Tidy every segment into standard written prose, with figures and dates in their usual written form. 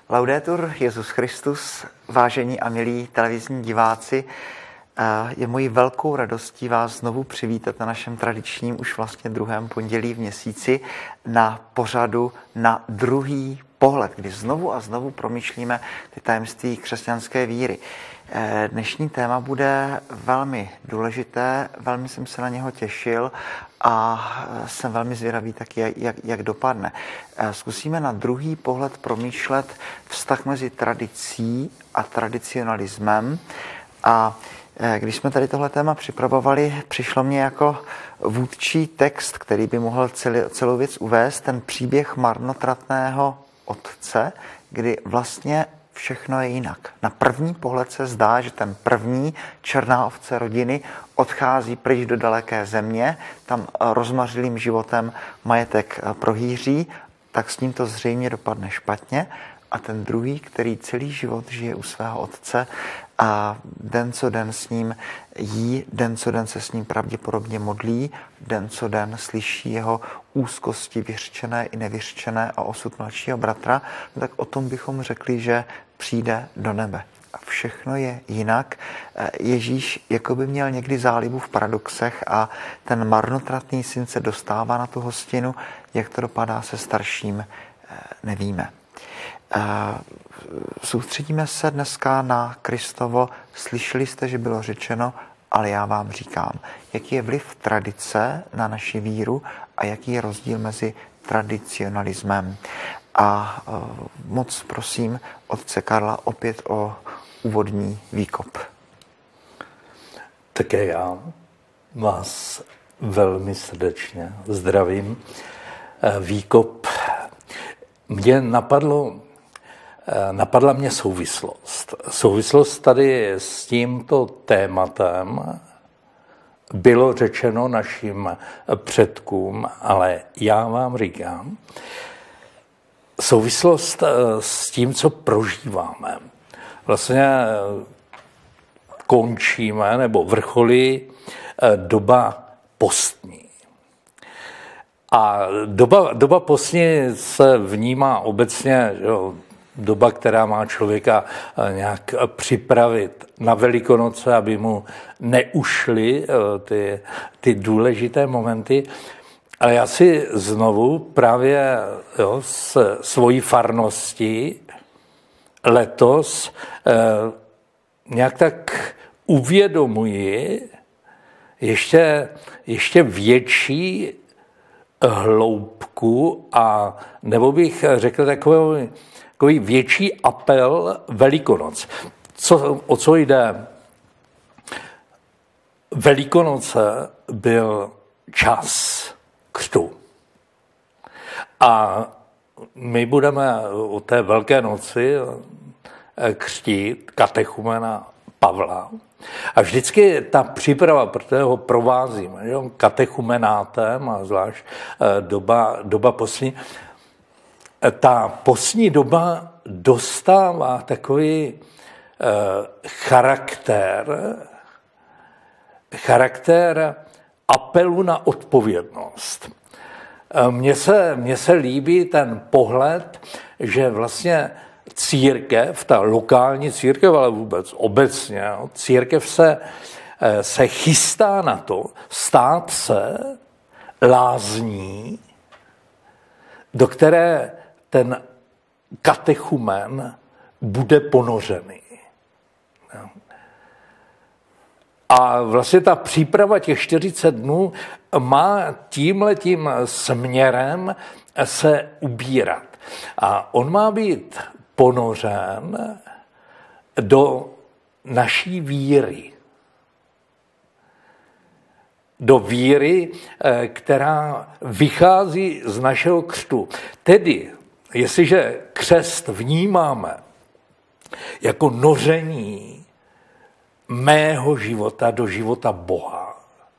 Laudetur Jesus Christus, vážení a milí televizní diváci, je mojí velkou radostí vás znovu přivítat na našem tradičním, už vlastně druhém pondělí v měsíci na pořadu Na druhý pohled, kdy znovu a znovu promýšlíme ty tajemství křesťanské víry. Dnešní téma bude velmi důležité, velmi jsem se na něho těšil a jsem velmi zvědavý taky, jak dopadne. Zkusíme na druhý pohled promýšlet vztah mezi tradicí a tradicionalismem. A když jsme tady tohle téma připravovali, přišlo mě jako vůdčí text, který by mohl celou věc uvést, ten příběh marnotratného otce, kdy vlastně všechno je jinak. Na první pohled se zdá, že ten první černá ovce rodiny odchází pryč do daleké země, tam rozmařilým životem majetek prohýří, tak s ním to zřejmě dopadne špatně. A ten druhý, který celý život žije u svého otce a den co den s ním jí, den co den se s ním pravděpodobně modlí, den co den slyší jeho úzkosti vyřčené i nevyřčené a osud mladšího bratra, tak o tom bychom řekli, že přijde do nebe. A všechno je jinak. Ježíš jako by měl někdy zálibu v paradoxech a ten marnotratný syn se dostává na tu hostinu. Jak to dopadá se starším, nevíme. Soustředíme se dneska na Kristovo. Slyšeli jste, že bylo řečeno, ale já vám říkám. Jaký je vliv tradice na naši víru a jaký je rozdíl mezi tradicionalismem. A moc prosím otce Karla opět o úvodní výkop. Také já vás velmi srdečně zdravím. Výkop. Mě napadla mě souvislost. Souvislost tady s tímto tématem bylo řečeno našim předkům, ale já vám říkám, souvislost s tím, co prožíváme. Vlastně končíme nebo vrcholí doba postní. A doba postní se vnímá obecně, že doba, která má člověka nějak připravit na Velikonoce, aby mu neušly ty důležité momenty. Ale já si znovu právě s svojí farností letos nějak tak uvědomuji ještě větší hloubku a nebo bych řekl takový větší apel Velikonoc. O co jde? Velikonoce byl čas křtu. A my budeme o té Velké noci křtít katechumena Pavla. A vždycky ta příprava, protože ho provázíme katechumenátem a zvlášť doba postní, ta postní doba dostává takový charakter apelu na odpovědnost. Mně se líbí ten pohled, že vlastně církev, ta lokální církev, ale vůbec obecně, církev se chystá na to stát se lázní, do které ten katechumen bude ponořený. A vlastně ta příprava těch 40 dnů má tímhletím směrem se ubírat. A on má být ponořen do naší víry. Do víry, která vychází z našeho křtu. Tedy, jestliže křest vnímáme jako noření mého života do života Boha,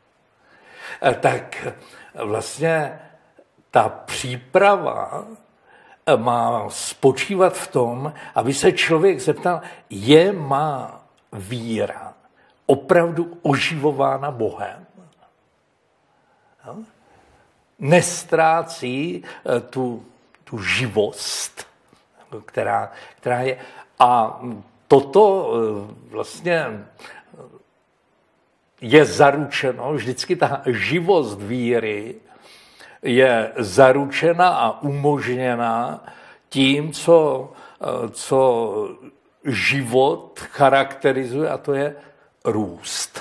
tak vlastně ta příprava má spočívat v tom, aby se člověk zeptal, je má víra opravdu oživována Bohem? Nestrácí tu živost, která je. A toto vlastně je zaručeno, vždycky ta živost víry je zaručena a umožněna tím, co život charakterizuje, a to je růst.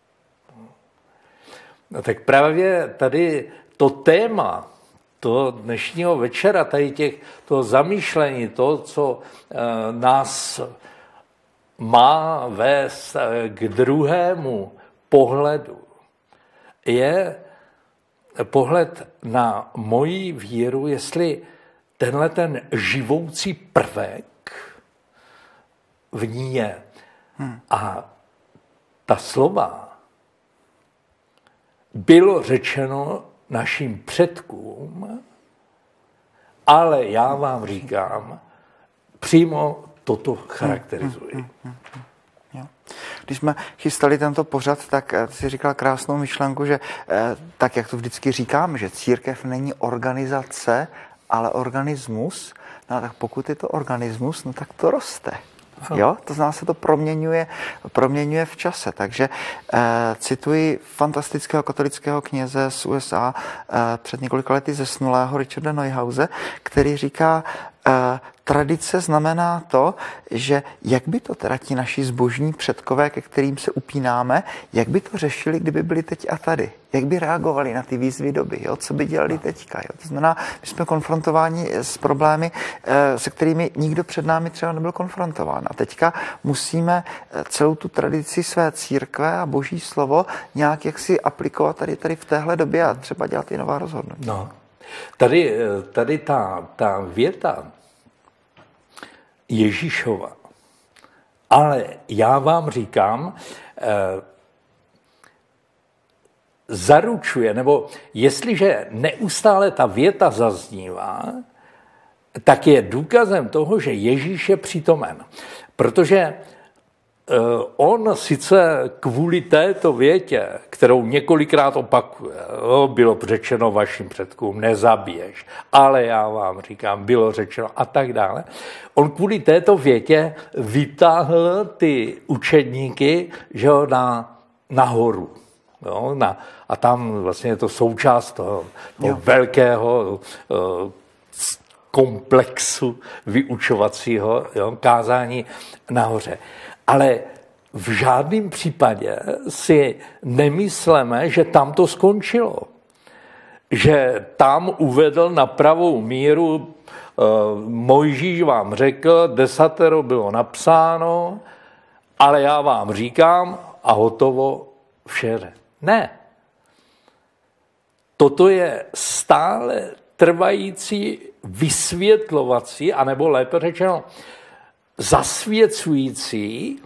No tak právě tady to téma toho dnešního večera, toho zamýšlení, to, co nás má vést k druhému pohledu, je pohled na moji víru, jestli tenhle ten živoucí prvek v ní je. A ta slova bylo řečeno našim předkům, ale já vám říkám, přímo toto charakterizuji. Když jsme chystali tento pořad, tak si říkal krásnou myšlenku, že tak, jak to vždycky říkám, že církev není organizace, ale organismus, no tak pokud je to organismus, no tak to roste. Jo? To znamená, se to proměňuje v čase. Takže cituji fantastického katolického kněze z USA před několika lety zesnulého Richarda Neuhause, který říká, tradice znamená to, že jak by to teda ti naši zbožní předkové, ke kterým se upínáme, jak by to řešili, kdyby byli teď a tady? Jak by reagovali na ty výzvy doby? Jo? Co by dělali teďka? Jo? To znamená, my jsme konfrontováni s problémy, se kterými nikdo před námi třeba nebyl konfrontován. A teďka musíme celou tu tradici své církve a boží slovo nějak jaksi aplikovat tady v téhle době a třeba dělat i nová rozhodnutí. No. Tady ta věta Ježíšova, ale já vám říkám, zaručuje, nebo jestliže neustále ta věta zaznívá, tak je důkazem toho, že Ježíš je přítomen. Protože on sice kvůli této větě, kterou několikrát opakuje, bylo řečeno vašim předkům, nezabiješ, ale já vám říkám, bylo řečeno a tak dále. On kvůli této větě vytáhl ty učedníky, že ho nahoru. Jo, a tam vlastně je to součást toho velkého komplexu vyučovacího, kázání nahoře. Ale v žádném případě si nemyslíme, že tam to skončilo. Že tam uvedl na pravou míru, Mojžíš vám řekl, 10 bylo napsáno, ale já vám říkám a hotovo vše. Ne. Toto je stále trvající vysvětlovací, anebo lépe řečeno, zasvěcující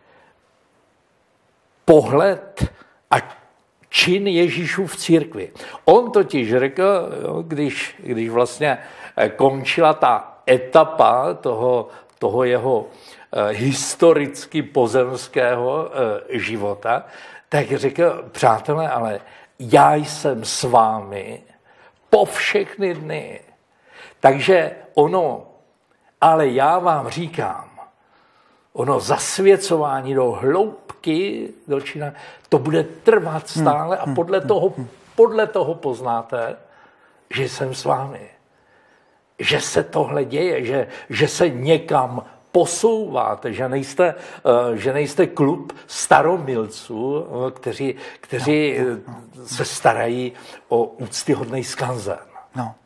pohled a čin Ježíšův v církvi. On totiž řekl, když vlastně končila ta etapa toho jeho historicky pozemského života, tak řekl, přátelé, ale já jsem s vámi po všechny dny. Takže ale já vám říkám, ono zasvěcování do hloubky, do čina, to bude trvat stále a podle toho poznáte, že jsem s vámi. Že se tohle děje, že se někam posouváte, že nejste klub staromilců, kteří se starají o úctyhodný skanzen. No.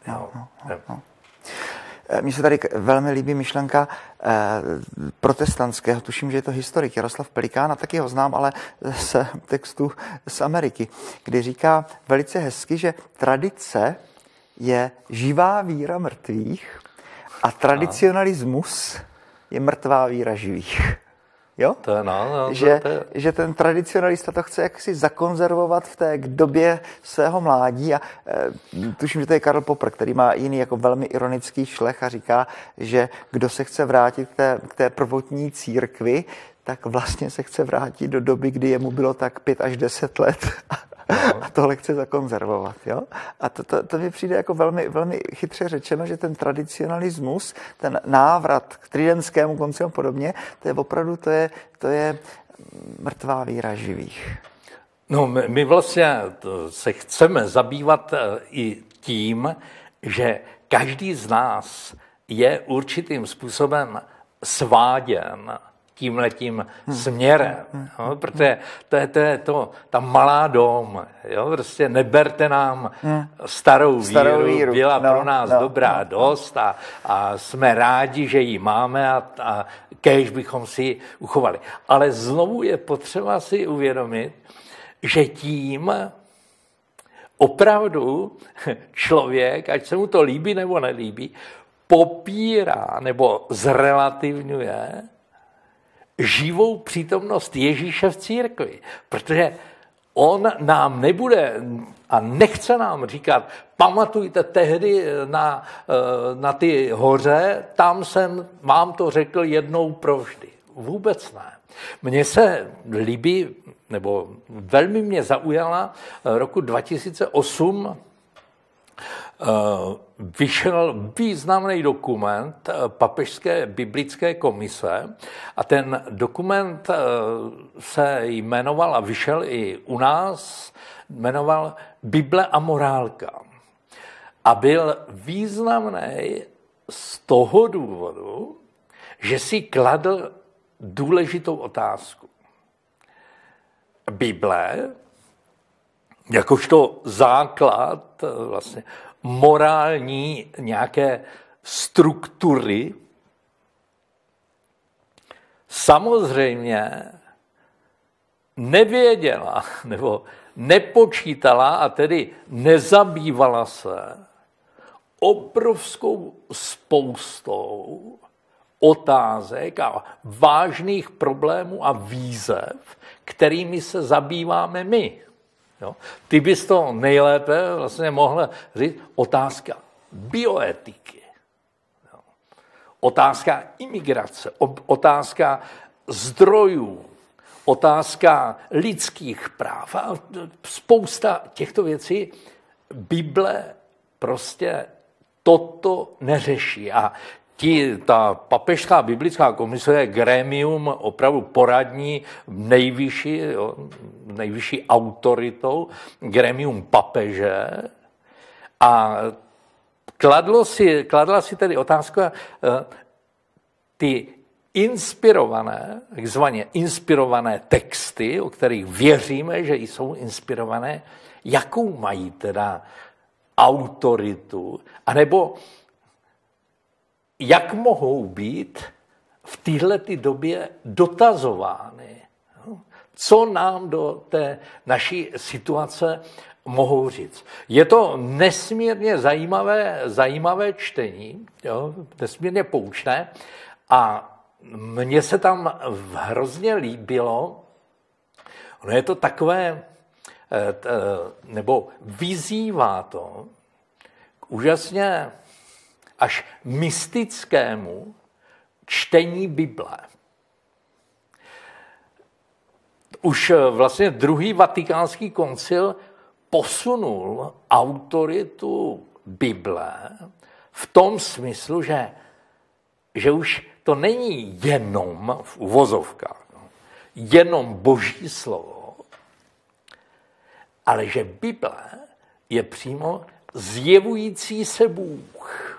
Mně se tady velmi líbí myšlenka protestantského, tuším, že je to historik Jaroslav Pelikán, a taky ho znám, ale z textu z Ameriky, kdy říká velice hezky, že tradice je živá víra mrtvých a tradicionalismus je mrtvá víra živých. Jo? Že ten tradicionalista to chce jaksi zakonzervovat v té době svého mládí a tuším, že to je Karl Popper, který má jiný jako velmi ironický šlech a říká, že kdo se chce vrátit k té prvotní církvi, tak vlastně se chce vrátit do doby, kdy jemu bylo tak 5 až 10 let a tohle chce zakonzervovat. Jo? A to mi přijde jako velmi, velmi chytře řečeno, že ten tradicionalismus, ten návrat k tridentskému konci a podobně, to je opravdu to je mrtvá víra živých. No, my vlastně se chceme zabývat i tím, že každý z nás je určitým způsobem sváděn tímhletím směrem. Jo? Protože to je ta malá dom. Jo? Prostě neberte nám starou víru. Byla pro nás dobrá dost a jsme rádi, že ji máme a kéž bychom si ji uchovali. Ale znovu je potřeba si uvědomit, že tím opravdu člověk, ať se mu to líbí nebo nelíbí, popírá nebo zrelativňuje živou přítomnost Ježíše v církvi. Protože on nám nebude a nechce nám říkat, pamatujte tehdy na ty hoře, tam jsem vám to řekl jednou provždy. Vůbec ne. Mně se líbí, nebo velmi mě zaujala roku 2008 vyšel významný dokument Papežské biblické komise a ten dokument se jmenoval a vyšel i u nás, jmenoval Bible a morálka. A byl významný z toho důvodu, že si kladl důležitou otázku. Bible, jakožto základ vlastně morální nějaké struktury, samozřejmě nevěděla nebo nepočítala a tedy nezabývala se obrovskou spoustou otázek a vážných problémů a výzev, kterými se zabýváme my. Jo? Ty bys to nejlépe vlastně mohl říct otázka bioetiky, jo? Otázka imigrace, otázka zdrojů, otázka lidských práv a spousta těchto věcí. Bible prostě toto neřeší a ta Papežská biblická komise je grémium opravdu poradní, nejvyšší autoritou, grémium papeže. A kladla si tedy otázku, ty takzvaně inspirované texty, o kterých věříme, že jsou inspirované, jakou mají teda autoritu, anebo jak mohou být v této době dotazovány, co nám do té naší situace mohou říct. Je to nesmírně zajímavé čtení, jo, nesmírně poučné a mně se tam hrozně líbilo, ono je to takové, nebo vyzývá to k úžasně až mystickému čtení Bible. Už vlastně druhý vatikánský koncil posunul autoritu Bible v tom smyslu, že už to není jenom v uvozovkách, jenom Boží slovo, ale že Bible je přímo zjevující se Bůh.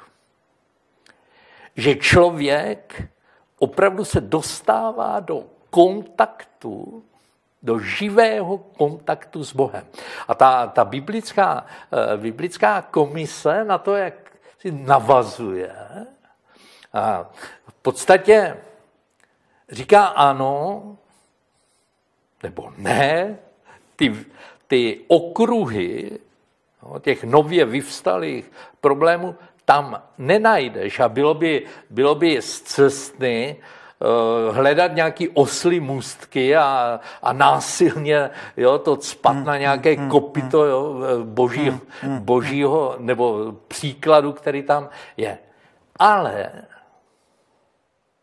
Že člověk opravdu se dostává do kontaktu, do živého kontaktu s Bohem. A ta biblická komise na to, jak si navazuje, a v podstatě říká ano, nebo ne, ty okruhy těch nově vyvstalých problémů tam nenajdeš a bylo by scestné hledat nějaký oslí můstky a násilně to cpat na nějaké kopyto božího nebo příkladu, který tam je. Ale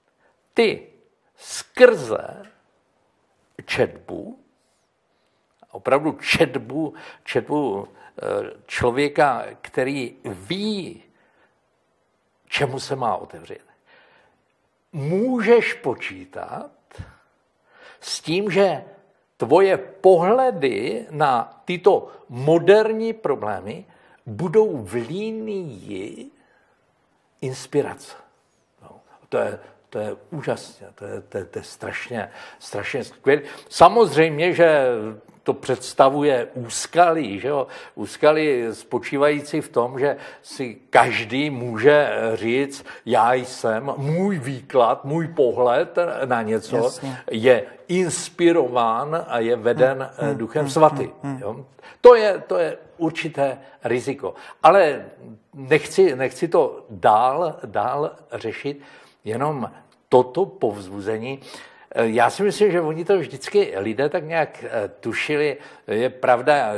ty skrze četbu, Opravdu četbu člověka, který ví, čemu se má otevřít. Můžeš počítat s tím, že tvoje pohledy na tyto moderní problémy budou v linii inspirace. No, to je úžasné, to je strašně skvělé. Samozřejmě, že to představuje úskalí, že jo? Úskalí spočívající v tom, že si každý může říct, já jsem, můj výklad, můj pohled na něco Jasně. je inspirován a je veden Duchem Svatým. Jo? To je určité riziko. Ale nechci to dál řešit, jenom toto povzbuzení. Já si myslím, že oni to vždycky lidé tak nějak tušili. Je pravda,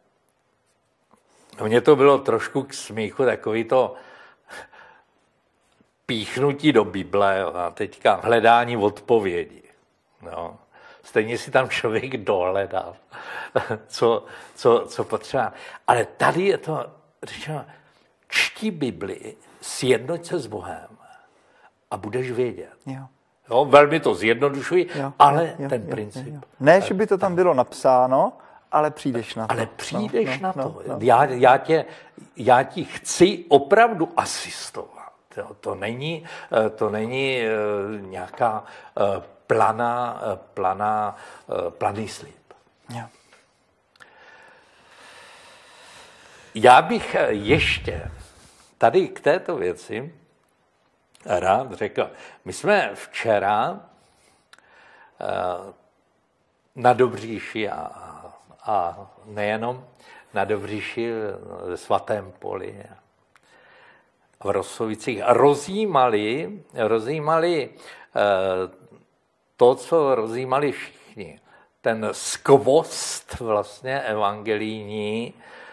mně to bylo trošku k smíchu, takový to píchnutí do Bible a teďka hledání odpovědi. No. Stejně si tam člověk dohledal, co potřeba. Ale tady je to řečeno, čti Bibli, sjednoť se s Bohem a budeš vědět. Jo, velmi to zjednodušuji, ale ten princip. Jo. Ne, že by to tam bylo napsáno, ale přijdeš na to. Ale přijdeš na to. Já ti chci opravdu asistovat. Jo, to není nějaká planý slib. Jo. Já bych ještě tady k této věci rád řekl. My jsme včera na Dobříši a nejenom na Dobříši, ve Svatém Poli, v Rosovicích rozjímali to, co rozjímali všichni. Ten skvost vlastně evangelijní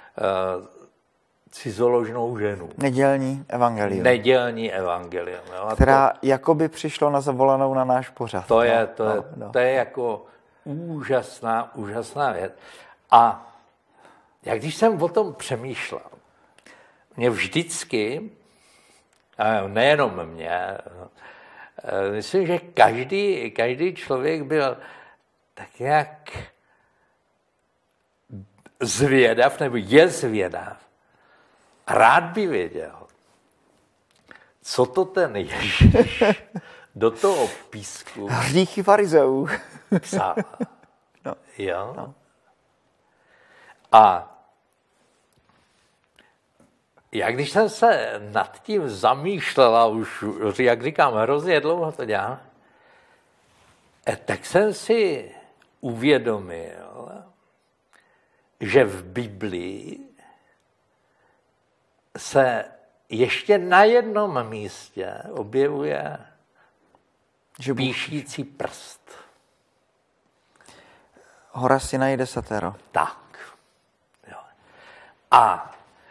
cizoložnou ženu. Nedělní evangelium. Jo. Která jakoby přišlo na zavolanou na náš pořad. To je jako úžasná věc. A jak když jsem o tom přemýšlel, mě vždycky, nejenom mě, myslím, že každý člověk byl tak nějak zvědav, nebo je zvědav. Rád by věděl, co to ten Ježíš do toho písku hříchy farizeů psal. No. Jo? No. A jak když jsem se nad tím zamýšlel a už, jak říkám, hrozně dlouho to dělám, tak jsem si uvědomil, že v Biblii se ještě na jednom místě objevuje píšící prst. Hora Sinai desatero. Tak. Jo. A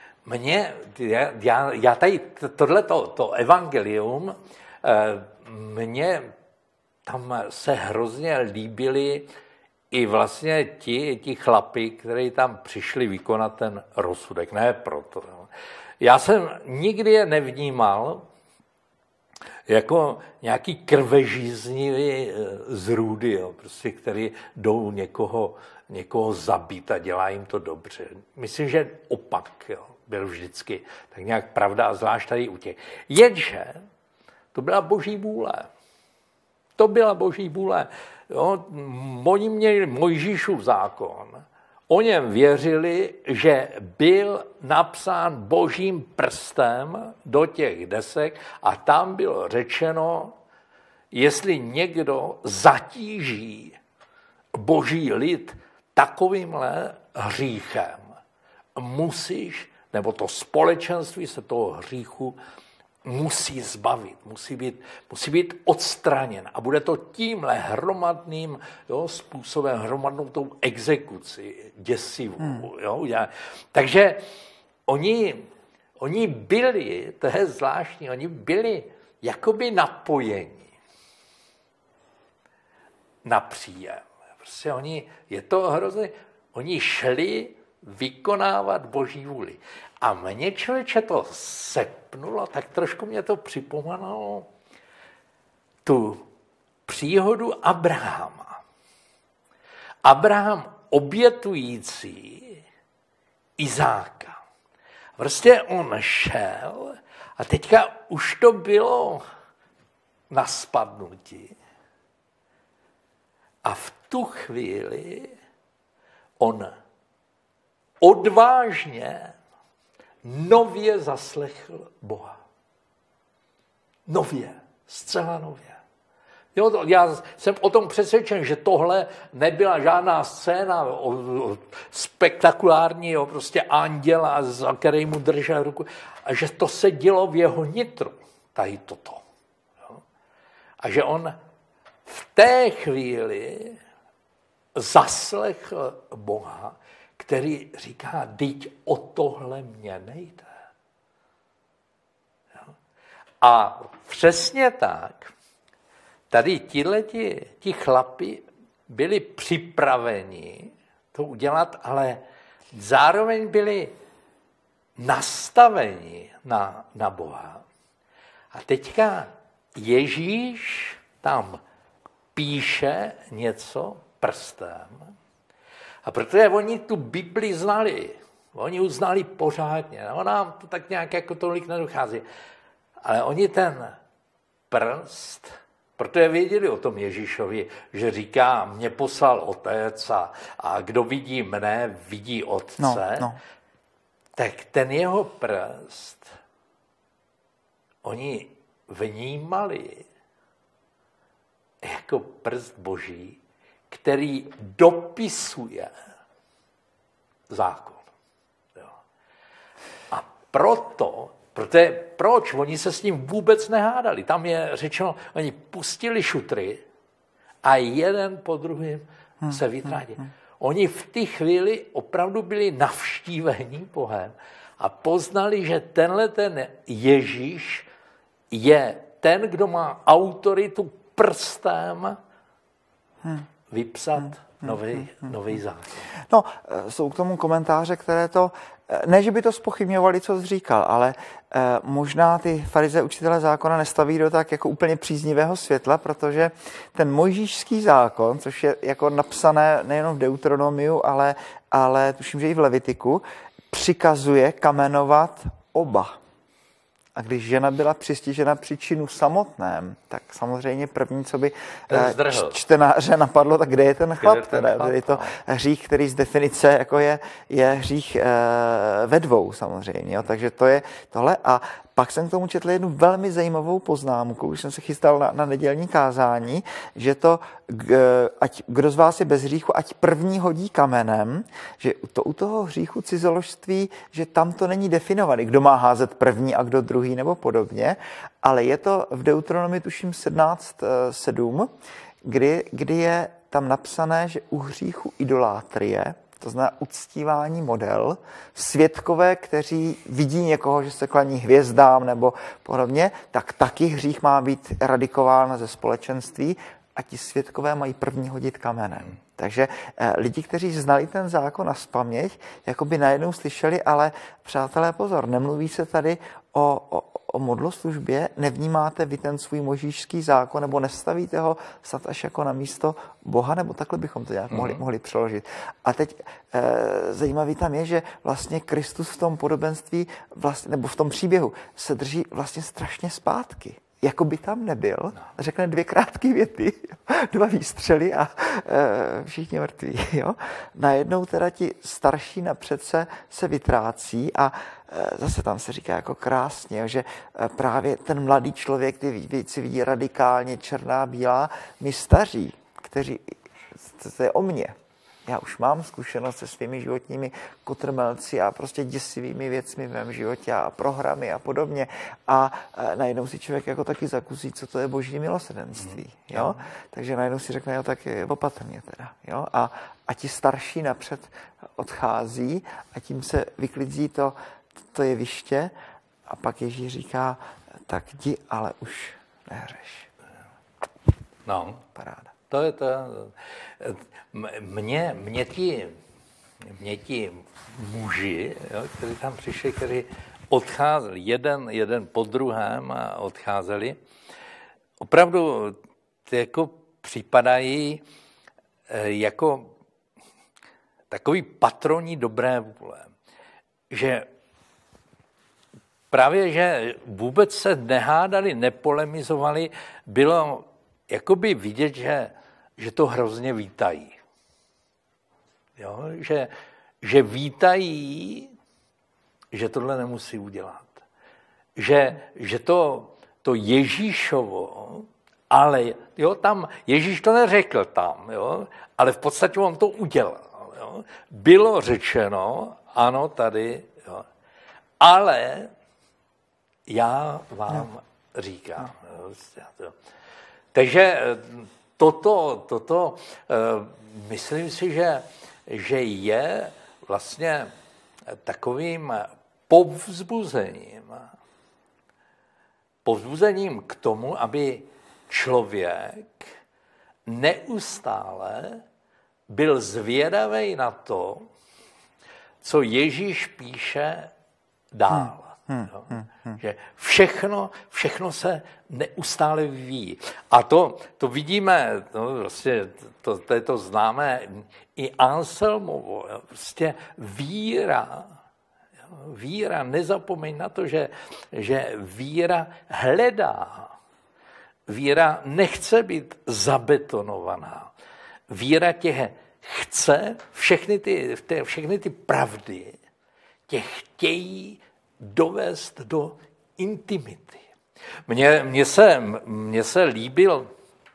já tady tohleto evangelium, mně tam se hrozně líbili i vlastně ti chlapi, kteří tam přišli vykonat ten rozsudek. Ne proto. Já jsem nikdy je nevnímal jako nějaký krvežíznivý zrůdy, jo, prostě, který jdou někoho zabít a dělá jim to dobře. Myslím, že opak byl vždycky tak nějak pravda, a zvlášť tady u těch. Jenže to byla Boží vůle. To byla Boží vůle. Jo. Oni měli Mojžíšův zákon. O něm věřili, že byl napsán Božím prstem do těch desek a tam bylo řečeno, jestli někdo zatíží Boží lid takovýmhle hříchem, musíš, nebo to společenství se toho hříchu musí zbavit, musí být odstraněn. A bude to tímhle hromadným způsobem, hromadnou tou exekuci děsivou. Takže oni byli, to je zvláštní, oni byli jakoby napojeni na příjem. Prostě je to hrozně, Oni šli vykonávat Boží vůli. A mě, člověče, to sepnulo, tak trošku mě to připomínalo tu příhodu Abrahama. Abraham obětující Izáka. Prostě on šel a teďka už to bylo na spadnutí. A v tu chvíli on odvážně nově zaslechl Boha. Nově, zcela nově. Jo, já jsem o tom přesvědčen, že tohle nebyla žádná scéna spektakulární, prostě anděla, za který mu držel ruku, a že to se dělo v jeho nitru, tady toto. Jo. A že on v té chvíli zaslechl Boha, který říká, dyť o tohle mě nejde. Jo. A přesně tak, tady ti chlapi byli připraveni to udělat, ale zároveň byli nastaveni na Boha. A teďka Ježíš tam píše něco prstem. A protože oni tu Bibli znali, oni ji znali pořádně, no, nám to tak nějak jako tolik nedochází, ale oni ten prst, protože věděli o tom Ježíšovi, že říká, mě poslal otec a kdo vidí mne, vidí otce, tak ten jeho prst oni vnímali jako prst Boží, který dopisuje zákon. Jo. A proč? Oni se s ním vůbec nehádali. Tam je řečeno, oni pustili šutry a jeden po druhém se vytráděli. Oni v té chvíli opravdu byli navštíveni Bohem a poznali, že tenhle ten Ježíš je ten, kdo má autoritu prstem vypsat nový zákon. No, jsou k tomu komentáře, které to, ne, že by to zpochybňovali, co jsi říkal, ale možná ty farize učitelé zákona nestaví do tak jako úplně příznivého světla, protože ten mojžíšský zákon, což je jako napsané nejenom v Deuteronomiu, ale tuším, že i v Levitiku, přikazuje kamenovat oba. A když žena byla přistižena při činu samotném, tak samozřejmě první, co by čtenáře napadlo, tak kde je ten chlap? Je to hřích, který z definice jako je hřích ve dvou samozřejmě. Jo? Takže to je tohle. A pak jsem k tomu četl jednu velmi zajímavou poznámku, když jsem se chystal na nedělní kázání, že to, ať kdo z vás je bez hříchu, ať první hodí kamenem, že to u toho hříchu cizoložství, že tam to není definovaný, kdo má házet první a kdo druhý nebo podobně, ale je to v Deuteronomii tuším 17:7, kdy je tam napsané, že u hříchu idolátrie, to znamená uctívání model, svědkové, kteří vidí někoho, že se klaní hvězdám nebo podobně, tak taky hřích má být radikován ze společenství a ti svědkové mají první hodit kamenem. Takže lidi, kteří znali ten zákon a zpaměť, jako by najednou slyšeli, ale přátelé, pozor, nemluví se tady o modloslužbě, nevnímáte vy ten svůj mojžíšský zákon, nebo nestavíte ho snad až jako na místo Boha, nebo takhle bychom to nějak mohli přeložit. A teď zajímavý tam je, že vlastně Kristus v tom podobenství, vlastně, nebo v tom příběhu, se drží vlastně strašně zpátky. Jako by tam nebyl, řekne 2 krátké věty, 2 výstřely a všichni mrtví. Jo? Najednou teda ti starší napřed se vytrácí a zase tam se říká jako krásně, že právě ten mladý člověk ty věci vidí radikálně černá, bílá, my staří, kteří, to je o mně. Já už mám zkušenost se svými životními kotrmelci a prostě děsivými věcmi v mém životě a programy a podobně. A najednou si člověk jako taky zakusí, co to je boží milosrdenství. Jo? Takže najednou si řekne, jo, tak je opatrně teda. Jo? A ti starší napřed odchází a tím se vyklidí to jeviště a pak Ježíš říká, tak jdi, ale už nehřeš. No. Paráda. To je to. Mě ti mě ti muži, jo, kteří tam přišli, kteří odcházeli, jeden po druhém a odcházeli, opravdu jako připadají jako takový patroni dobré vůle. Že právě, že vůbec se nehádali, nepolemizovali, bylo jakoby vidět, že to hrozně vítají. Jo? Že vítají, že tohle nemusí udělat. Že to Ježíšovo, ale jo, tam Ježíš to neřekl tam, jo, ale v podstatě on to udělal. Jo. Bylo řečeno, ano, tady, jo, ale já vám říkám. Jo. Takže toto myslím si, že je vlastně takovým povzbuzením k tomu, aby člověk neustále byl zvědavý na to, co Ježíš píše dál. Že všechno se neustále vyvíjí. A to vidíme, vlastně to je to známé i Anselmovo, prostě víra, nezapomeň na to, že víra hledá. Víra nechce být zabetonovaná. Víra tě chce, všechny ty pravdy tě chtějí dovést do intimity. Mně se líbil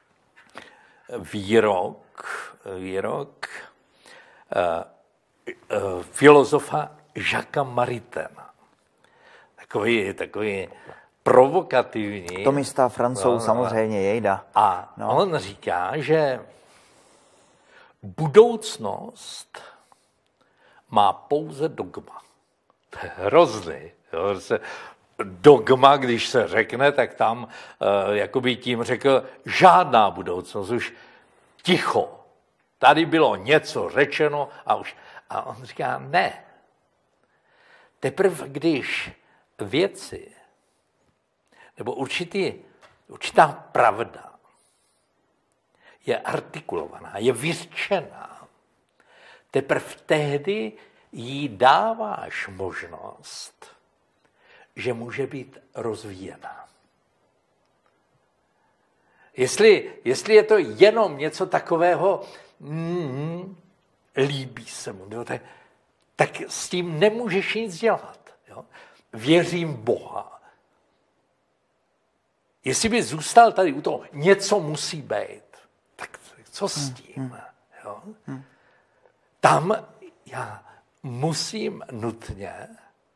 výrok filozofa Jacquesa Maritaina. Takový provokativní. Tomista, Francouz, samozřejmě, jejda. A on říká, že budoucnost má pouze dogma. To je hrozný. Dogma, když se řekne, tak tam jakoby tím řekl žádná budoucnost, už ticho. Tady bylo něco řečeno a on říká ne. Teprve když věci nebo určitá pravda je artikulovaná, je vyřčená, teprve tehdy jí dáváš možnost, že může být rozvíjená. Jestli je to jenom něco takového, líbí se mu, tak s tím nemůžeš nic dělat. Jo? Věřím Boha. Jestli by zůstal tady u toho, něco musí být, tak co s tím? Jo? Tam já musím nutně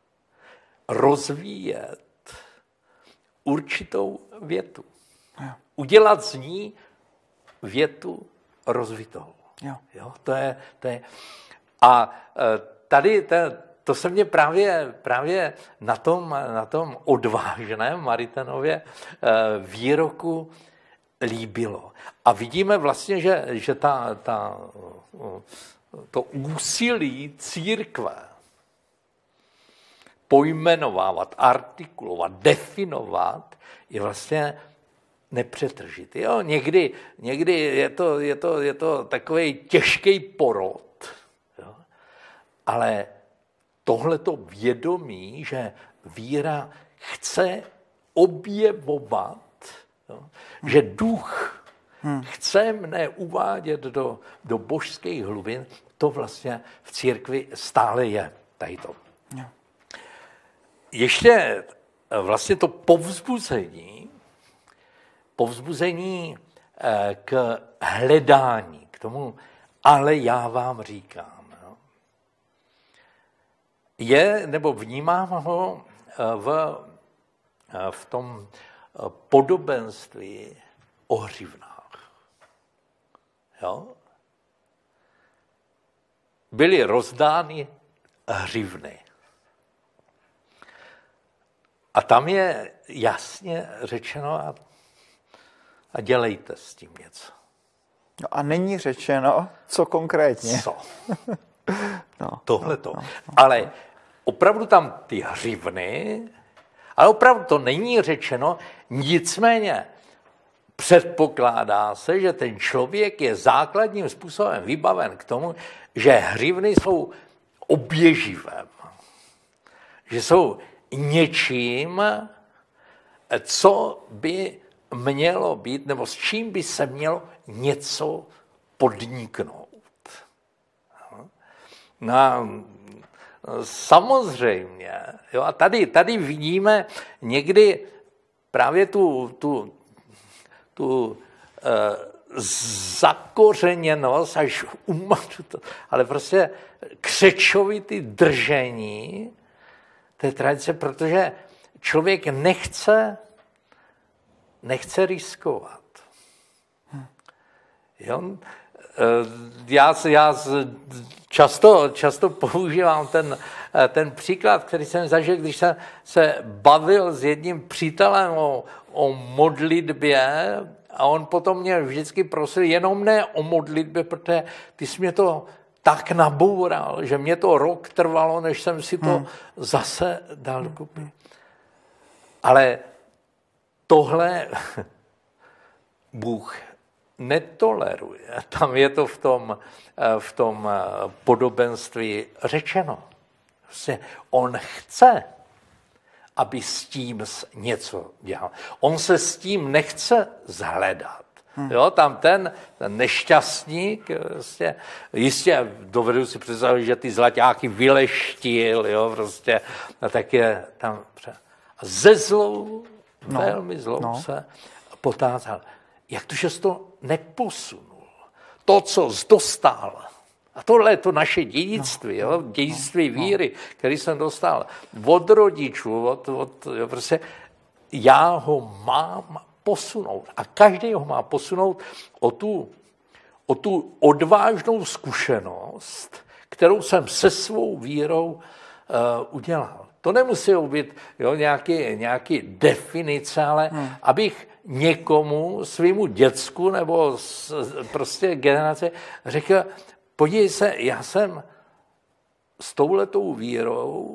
rozvíjet určitou větu. Udělat z ní větu rozvitou. Jo, to je. A tady to se mně právě na tom odvážném Maritanově výroku líbilo. A vidíme vlastně, že to úsilí církve pojmenovávat, artikulovat, definovat je vlastně nepřetržitý. Jo? Někdy je to takový těžký porod. Jo? Ale tohleto vědomí, že víra chce objevovat, jo? Že duch chce mne uvádět do božských hlubin, to vlastně v církvi stále je. Tady to. Ještě vlastně to povzbuzení k hledání, k tomu, ale já vám říkám. No. Nebo vnímám ho v tom podobenství o hřivnách. Jo? Byly rozdány hřivny. A tam je jasně řečeno a dělejte s tím něco. No a není řečeno, co konkrétně. Co? Tohleto. Ale opravdu tam ty hřivny, ale opravdu to není řečeno, nicméně předpokládá se, že ten člověk je základním způsobem vybaven k tomu, že hřivny jsou oběživem, že jsou něčím, co by mělo být, nebo s čím by se mělo něco podniknout. No, samozřejmě. Jo, a tady vidíme někdy právě tu zakořeněnost až ale prostě křečovitý držení té tradice, protože člověk nechce riskovat. Jo? Já často používám ten příklad, který jsem zažil, když jsem se bavil s jedním přítelem o modlitbě a on potom mě vždycky prosil jenom ne o modlitbě, protože ty jsi mě to tak naboural, že mě to rok trvalo, než jsem si to zase dal dokupy. Ale tohle Bůh netoleruje. Tam je to v tom podobenství řečeno. Prostě on chce, aby s tím něco dělal. On se s tím nechce zhledat. Jo, tam ten nešťastník, prostě, jistě dovedu si představit, že ty zlaťáky vyleštil, jo, prostě, a tak je tam ze zlou, velmi zlou se potázal. Jak to, že jsi to neposunul? To, co jsi dostal. A tohle je to naše dědictví, dědictví víry, který jsem dostal od rodičů, prostě já ho mám posunout. A každý ho má posunout o tu odvážnou zkušenost, kterou jsem se svou vírou udělal. To nemusí být nějaký definice, ale abych někomu, svýmu děcku nebo prostě generace řekl, podívej se, já jsem s touhletou vírou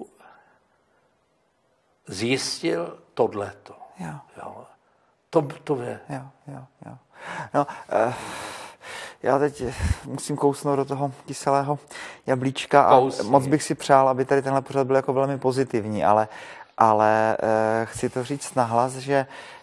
zjistil tohleto. Jo. To je. Jo. No, já teď musím kousnout do toho kyselého jablíčka a moc bych si přál, aby tady tenhle pořad byl jako velmi pozitivní, ale chci to říct nahlas, že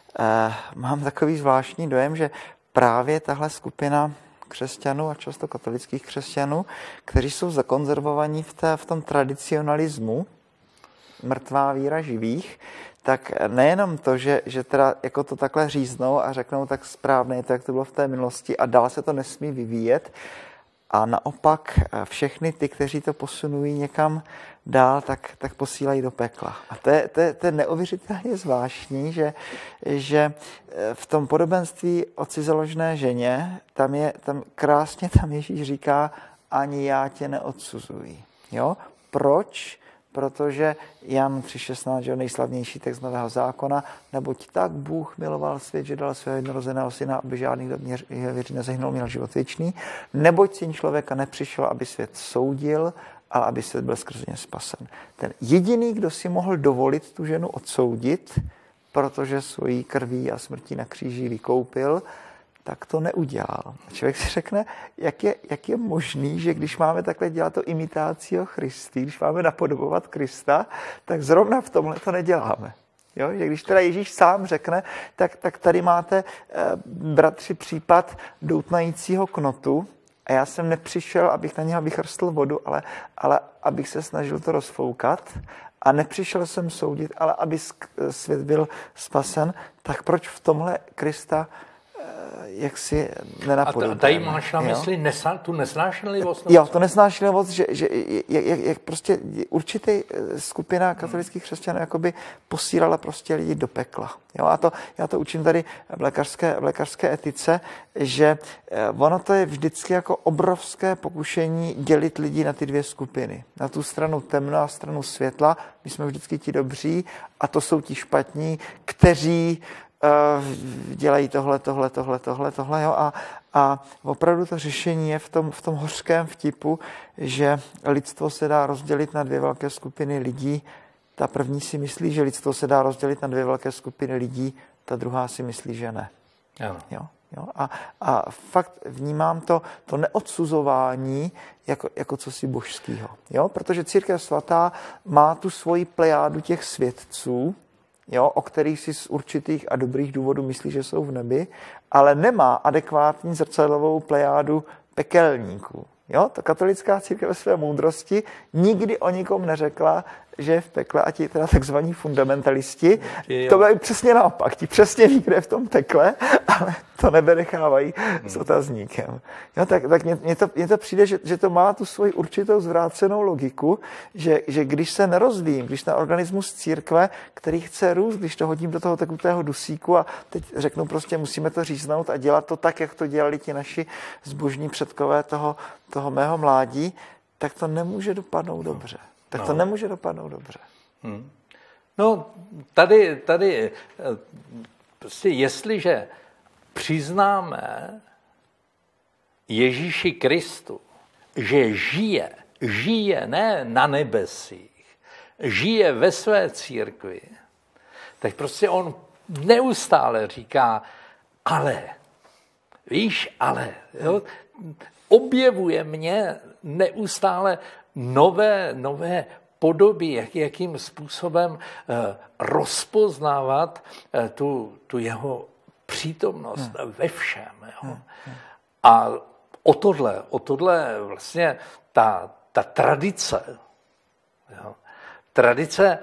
mám takový zvláštní dojem, že právě tahle skupina křesťanů a často katolických křesťanů, kteří jsou zakonzervovaní v tom tradicionalismu, mrtvá víra živých, tak nejenom to, že teda jako to takhle říznou a řeknou tak správně, to, jak to bylo v té minulosti a dál se to nesmí vyvíjet, a naopak všechny ty, kteří to posunují někam dál, tak posílají do pekla. A to je neuvěřitelně zvláštní, že v tom podobenství o cizoložné ženě, tam krásně Ježíš říká, ani já tě neodsuzuji. Jo? Proč? Protože Jan 3,16, nejslavnější text Nového zákona, neboť tak Bůh miloval svět, že dal svého jednorozeného syna, aby žádný, kdo věří nezahynul, měl život věčný, neboť syn člověka nepřišel, aby svět soudil, ale aby svět byl skrze ně spasen. Ten jediný, kdo si mohl dovolit tu ženu odsoudit, protože svojí krví a smrtí na kříži vykoupil, tak to neudělal. Člověk si řekne, jak je možný, že když máme takhle dělat to imitácio Christi, když máme napodobovat Krista, tak zrovna v tomhle to neděláme. Jo? Že když teda Ježíš sám řekne, tak tady máte, bratři, případ doutnajícího knotu a já jsem nepřišel, abych na něho vychrstl vodu, ale abych se snažil to rozfoukat a nepřišel jsem soudit, ale aby svět byl spasen, tak proč v tomhle Krista jak si nenapodobujeme. A tady máš na mysli tu nesnášenlivost? Jo, to nesnášenlivost, že jak prostě určitý skupina katolických křesťanů jakoby posílala prostě lidi do pekla. Jo, a já to učím tady v lékařské etice, že ono to je vždycky jako obrovské pokušení dělit lidi na ty dvě skupiny. Na tu stranu temna a stranu světla. My jsme vždycky ti dobří a to jsou ti špatní, kteří dělají tohle, jo, a opravdu to řešení je v tom hořkém vtipu, že lidstvo se dá rozdělit na dvě velké skupiny lidí. Ta první si myslí, že lidstvo se dá rozdělit na dvě velké skupiny lidí, ta druhá si myslí, že ne. Ano. Jo, a fakt vnímám to neodsuzování jako cosi božského. Jo? Protože Církev svatá má tu svoji plejádu těch svědců, jo, o kterých si z určitých a dobrých důvodů myslí, že jsou v nebi, ale nemá adekvátní zrcadlovou plejádu pekelníků. Jo? Ta katolická církev ve své moudrosti nikdy o nikom neřekla, že je v pekle, a ti teda takzvaní fundamentalisti, to bylo přesně naopak. Ti přesně ví, kde je v tom pekle, ale to nebedechávají s otazníkem. Jo, tak mně to přijde, že to má tu svoji určitou zvrácenou logiku, že když se nerozvíjím, když ten organismus církve, který chce růst, když to hodím do toho tekutého dusíku a teď řeknu prostě, musíme to říznout a dělat to tak, jak to dělali ti naši zbožní předkové toho mého mládí, tak to nemůže dopadnout dobře. To nemůže dopadnout dobře. No, tady prostě jestliže přiznáme Ježíši Kristu, že žije ne na nebesích, žije ve své církvi, tak prostě on neustále říká, ale, víš, ale, jo, objevuje mě neustále nové podoby, jakým způsobem rozpoznávat tu jeho přítomnost ve všem. Jo. A o tohle vlastně ta tradice, jo. Tradice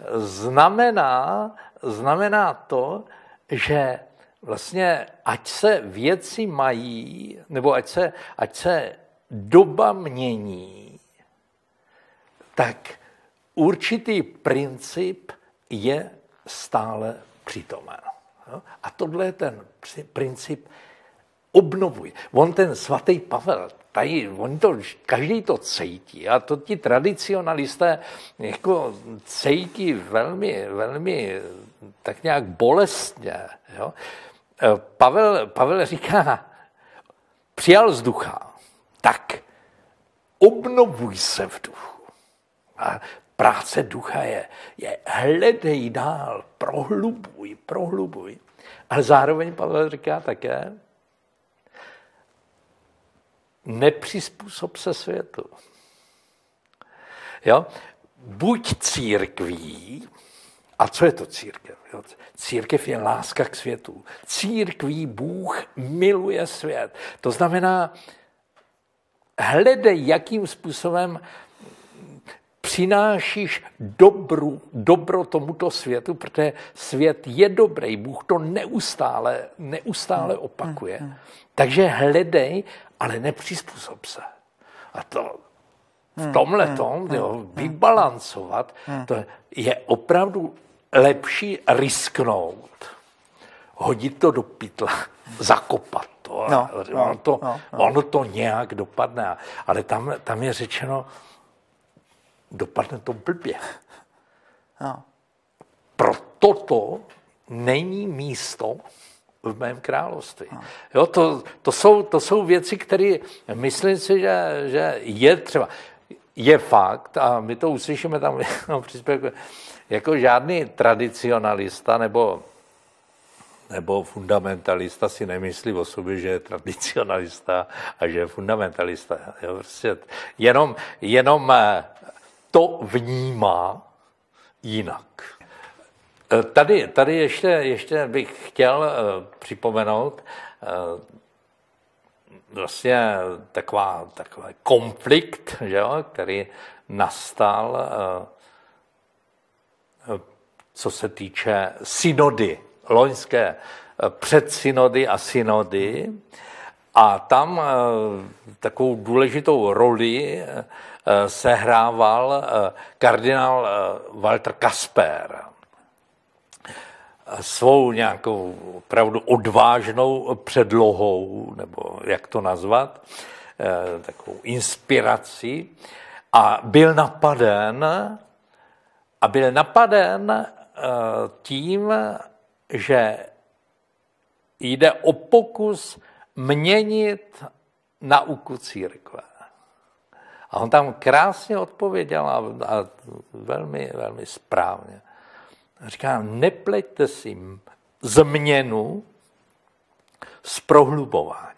znamená to, že vlastně ať se věci mají, nebo ať se doba mění, tak určitý princip je stále přítomen. A tohle je ten princip obnovuje. On ten svatý Pavel, každý to cítí, a to ti tradicionalisté jako cítí velmi tak nějak bolestně. Jo? Pavel říká, přijal z ducha, tak obnovuj se v duchu. A práce ducha je hledej dál, prohlubuj. Ale zároveň Pavel říká také, nepřizpůsob se světu. Jo? Buď církví, a co je to církev? Jo? Církev je láska k světu. Církví Bůh miluje svět. To znamená, hledej, jakým způsobem přinášíš dobro tomuto světu, protože svět je dobrý, Bůh to neustále opakuje. Takže hledej, ale nepřizpůsob se. A to v tomhletom vybalancovat, to je opravdu lepší risknout, hodit to do pytla, zakopat to. Ono to nějak dopadne, ale tam je řečeno, dopadne to blbě. Pro toto není místo v mém království. Jo, to jsou věci, které myslím si, že je třeba. Je fakt, a my to uslyšíme tam v příspěvku, jako žádný tradicionalista nebo fundamentalista si nemyslí o sobě, že je tradicionalista a že je fundamentalista. Jo, prostě jenom to vnímá jinak. Tady ještě bych chtěl připomenout vlastně takový konflikt, že jo, který nastal, co se týče synody, loňské předsynody a synody. A tam takovou důležitou roli sehrával kardinál Walter Kasper. Svou nějakou opravdu odvážnou předlohou, nebo jak to nazvat, takovou inspirací, a byl napaden tím, že jde o pokus měnit nauku církve. A on tam krásně odpověděl a velmi, velmi správně. Říká, nepleťte si změnu s prohlubováním.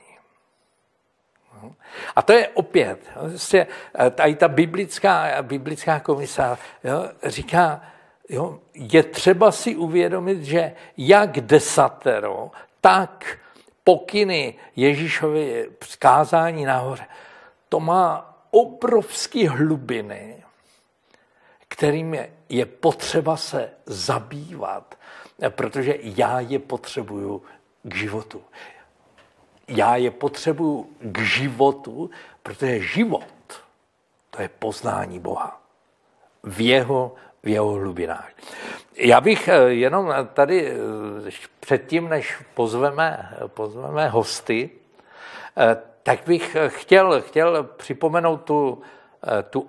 A to je opět, tady ta biblická komisa říká, je třeba si uvědomit, že jak desatero, tak pokyny Ježíšovy vzkázání nahoře, to má obrovské hlubiny, kterým je potřeba se zabývat, protože já je potřebuju k životu. Já je potřebuju k životu, protože život, to je poznání Boha v jeho hlubinách. Já bych jenom tady předtím, než pozveme hosty, tak bych chtěl připomenout tu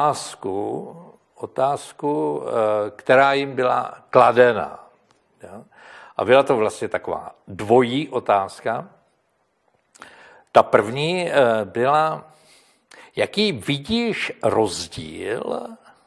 otázku, která jim byla kladena. A byla to vlastně taková dvojí otázka. Ta první byla, jaký vidíš rozdíl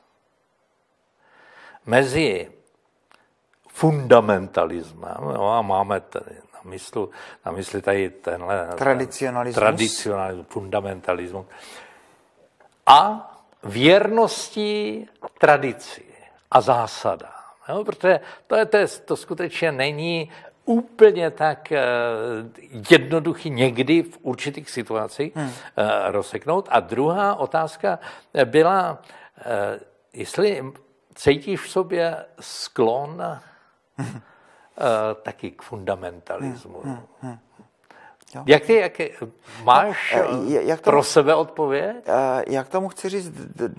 mezi fundamentalismem, a máme tady na mysli tady tenhle tradicionalismus, fundamentalismus, a věrností tradici a zásadám. Protože to skutečně není úplně tak jednoduchý někdy v určitých situacích rozseknout. A druhá otázka byla, jestli cítíš v sobě sklon taky k fundamentalismu. Jak máš pro sebe odpověď? Já k tomu chci říct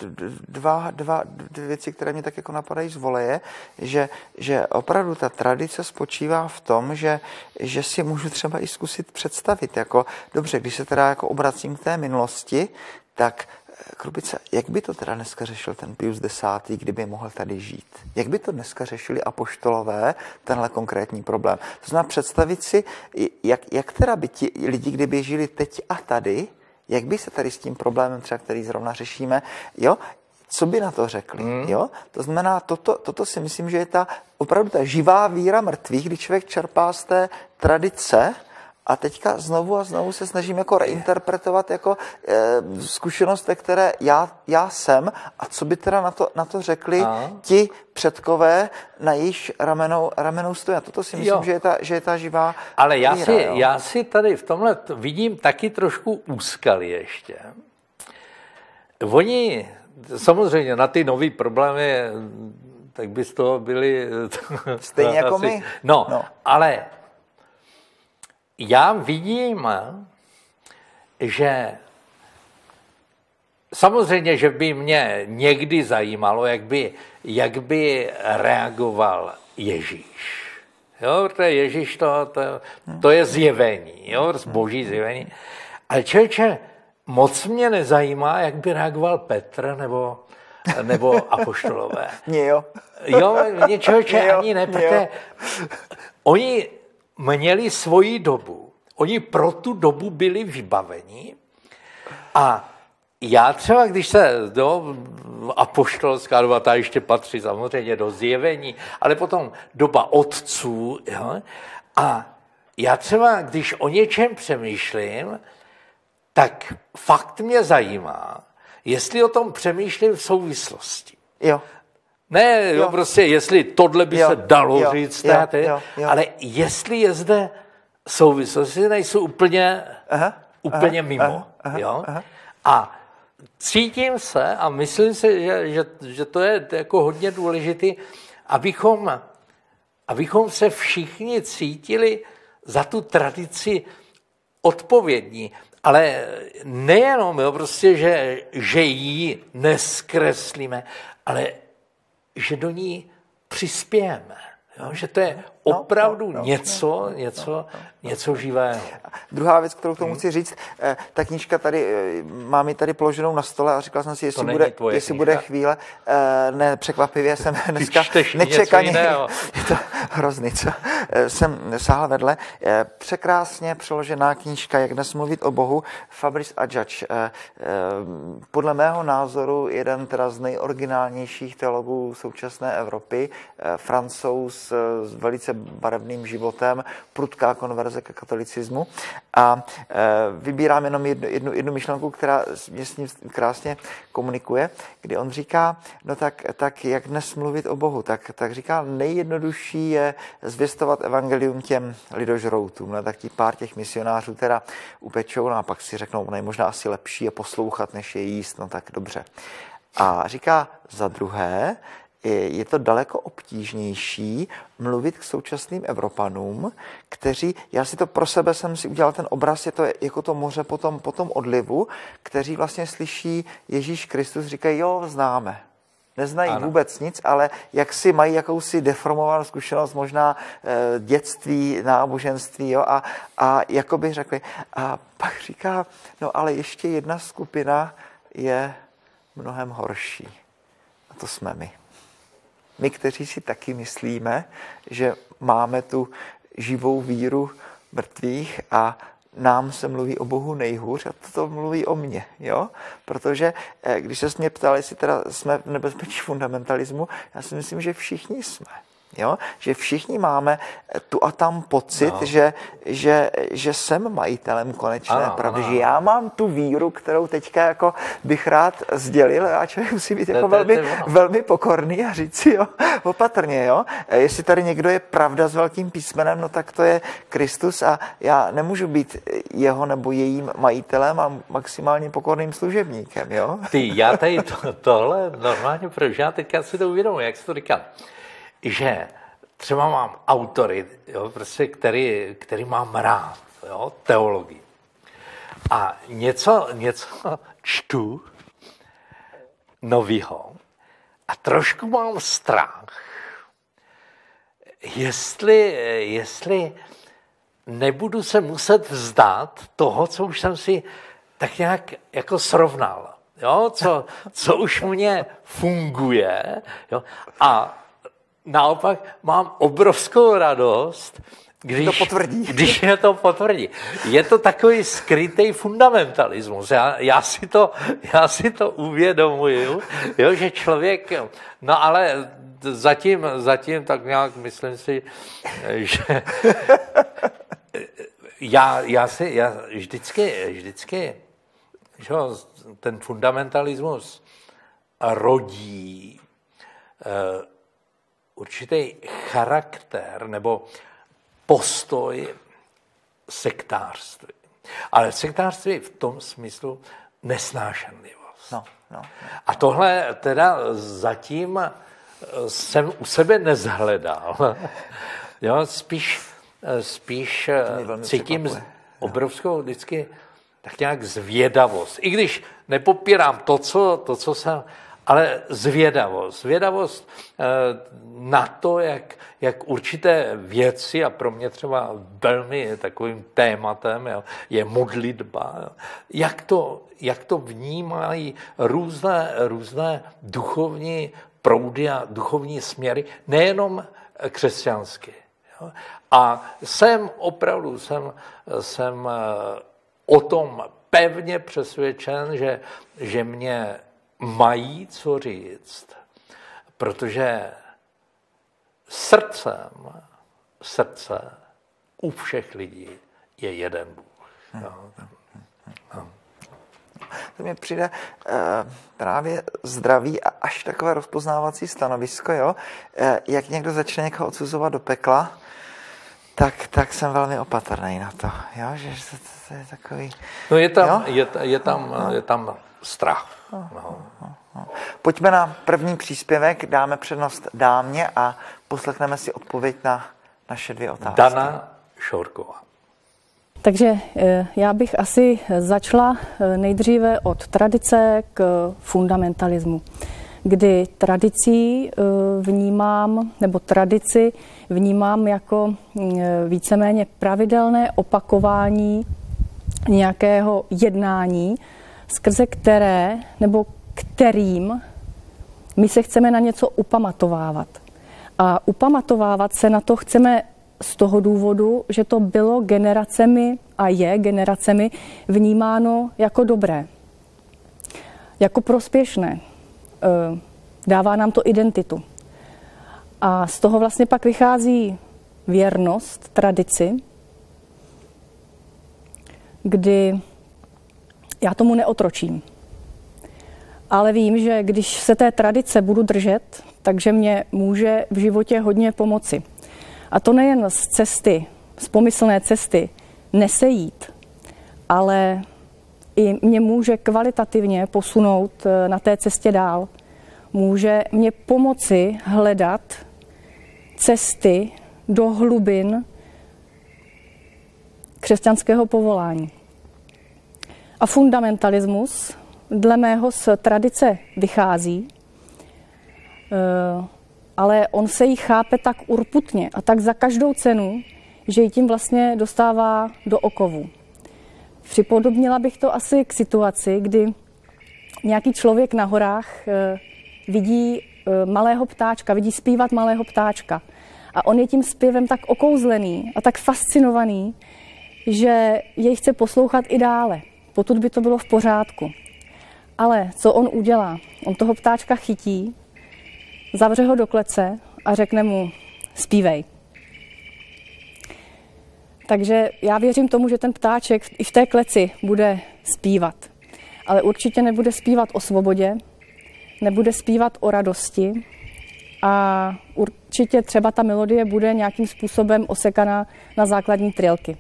dvě věci, které mě tak jako napadají z voleje, že opravdu ta tradice spočívá v tom, že si můžu třeba i zkusit představit, jako dobře, když se teda jako obracím k té minulosti, tak Krupice, jak by to teda dneska řešil ten Pius X., kdyby mohl tady žít? Jak by to dneska řešili apoštolové, tenhle konkrétní problém? To znamená představit si, jak teda by ti lidi, kdyby žili teď a tady, jak by se tady s tím problémem třeba, který zrovna řešíme, co by na to řekli? Jo? To znamená, toto si myslím, že je opravdu ta živá víra mrtvých, kdy člověk čerpá z té tradice. A teďka znovu a znovu se snažím jako reinterpretovat jako zkušenost, ve které já jsem, a co by teda na to řekli ti předkové, na jejich ramenou stojí. A toto si myslím, že je ta živá ale já si tady v tomhle vidím taky trošku úskalí ještě. Oni samozřejmě na ty nový problémy, tak by z toho byli... Stejně jako my. No, ale... Já vidím, že samozřejmě, že by mě někdy zajímalo, jak by reagoval Ježíš. Jo, protože Ježíš to je zjevení, boží zjevení. Ale člověče, moc mě nezajímá, jak by reagoval Petr nebo apoštolové. Mě člověče ani ne, protože oni měli svoji dobu. Oni pro tu dobu byli vybaveni. A já třeba, když se apoštolská doba, ta ještě patří samozřejmě do zjevení, ale potom doba otců. A já třeba, když o něčem přemýšlím, tak fakt mě zajímá, jestli o tom přemýšlím v souvislosti. Ne, prostě jestli tohle by se dalo říct, ale jestli je zde souvislosti, nejsou úplně mimo. A cítím se a myslím si, že to je jako hodně důležité, abychom se všichni cítili za tu tradici odpovědní. Ale nejenom, prostě, že ji neskreslíme, ale že do ní přispějeme. Že to je opravdu něco něco živého. Druhá věc, kterou tomu chci říct, ta knížka tady, mám ji tady položenou na stole a říkal jsem si, jestli bude chvíle, ne, překvapivě jsem dneska nečekaně, je to hrozný, co jsem sáhl vedle. Překrásně přeložená knížka, Jak dnes mluvit o Bohu, Fabrice Adjadž. Podle mého názoru jeden teda z nejoriginálnějších teologů současné Evropy, Francouz s velice barevným životem, prudká konverze ke katolicismu. A vybírám jenom jednu myšlenku, která mě s ním krásně komunikuje, kdy on říká, no tak jak dnes mluvit o Bohu, tak říká, nejjednodušší je zvěstovat evangelium těm lidožroutům, no, tak ti pár těch misionářů teda upečou, no a pak si řeknou, no, možná asi lepší je poslouchat, než je jíst, no tak dobře. A říká, za druhé, je to daleko obtížnější mluvit k současným Evropanům, kteří, já si to pro sebe jsem si udělal ten obraz, je to jako to moře po tom odlivu, kteří vlastně slyší Ježíš Kristus, říkají, jo, známe. Neznají vůbec nic, ale jak si mají jakousi deformovanou zkušenost, možná dětství, náboženství, jo, a jako by řekli. A pak říká, no ale ještě jedna skupina je mnohem horší. A to jsme my. My, kteří si taky myslíme, že máme tu živou víru mrtvých a nám se mluví o Bohu nejhůř a to mluví o mně, jo? Protože když se mě ptali, jestli teda jsme v nebezpečí fundamentalismu, já si myslím, že všichni jsme. Jo? Že všichni máme tu a tam pocit, že jsem majitelem konečné pravdy, že já mám tu víru, kterou teďka jako bych rád sdělil a člověk musí být jako velmi pokorný a říct si, jo, opatrně, jo. Jestli tady někdo je pravda s velkým písmenem, no tak to je Kristus a já nemůžu být jeho nebo jejím majitelem a maximálně pokorným služebníkem, jo. Já tady tohle normálně prožívám, teďka si to uvědomuji, jak se to říká. Že třeba mám autory, jo, prostě, který mám rád, jo, teologii. A něco čtu novýho a trošku mám strach, jestli nebudu se muset vzdát toho, co už jsem si tak nějak jako srovnal, jo, co už mně funguje, jo, a naopak mám obrovskou radost, když mě to potvrdí. Je to takový skrytý fundamentalismus. Já si to uvědomuju, jo, že člověk, no ale zatím tak nějak myslím si, že já vždycky že ten fundamentalismus rodí určitý charakter nebo postoj sektářství. Ale sektářství v tom smyslu nesnášenlivost. No. A tohle teda zatím jsem u sebe nezhledal. Jo, spíš cítím obrovskou vždycky tak nějak zvědavost. I když nepopírám to, co jsem, ale zvědavost na to, jak určité věci, a pro mě třeba velmi takovým tématem je modlitba, jak to vnímají různé duchovní proudy a duchovní směry, nejenom křesťanské. A jsem o tom pevně přesvědčen, že mě mají co říct, protože srdce u všech lidí je jeden Bůh. To mi přijde právě zdravý a až takové rozpoznávací stanovisko, jo? Jak někdo začne někoho odsuzovat do pekla, tak jsem velmi opatrný na to, jo? Že to je takový... No je tam strach. Pojďme na první příspěvek, dáme přednost dámě a poslechneme si odpověď na naše dvě otázky. Dana Šorková. Takže já bych asi začala nejdříve od tradice k fundamentalismu. kdy tradici vnímám jako víceméně pravidelné opakování nějakého jednání, skrze které nebo kterým my se chceme na něco upamatovávat. A upamatovávat se na to chceme z toho důvodu, že to bylo generacemi a je generacemi vnímáno jako dobré, jako prospěšné. Dává nám to identitu. A z toho vlastně pak vychází věrnost tradici, kdy já tomu neotročím. Ale vím, že když se té tradice budu držet, takže mě může v životě hodně pomoci. A to nejen z pomyslné cesty nesejít, ale i mě může kvalitativně posunout na té cestě dál. Může mě pomoci hledat cesty do hlubin křesťanského povolání. A fundamentalismus dle mého z tradice vychází, ale on se jí chápe tak urputně a tak za každou cenu, že ji tím vlastně dostává do okovu. Připodobnila bych to asi k situaci, kdy nějaký člověk na horách vidí malého ptáčka, vidí zpívat malého ptáčka. A on je tím zpěvem tak okouzlený a tak fascinovaný, že jej chce poslouchat i dále, potud by to bylo v pořádku. Ale co on udělá? On toho ptáčka chytí, zavře ho do klece a řekne mu zpívej. Takže já věřím tomu, že ten ptáček i v té kleci bude zpívat. Ale určitě nebude zpívat o svobodě, nebude zpívat o radosti a určitě třeba ta melodie bude nějakým způsobem osekaná na základní trilky.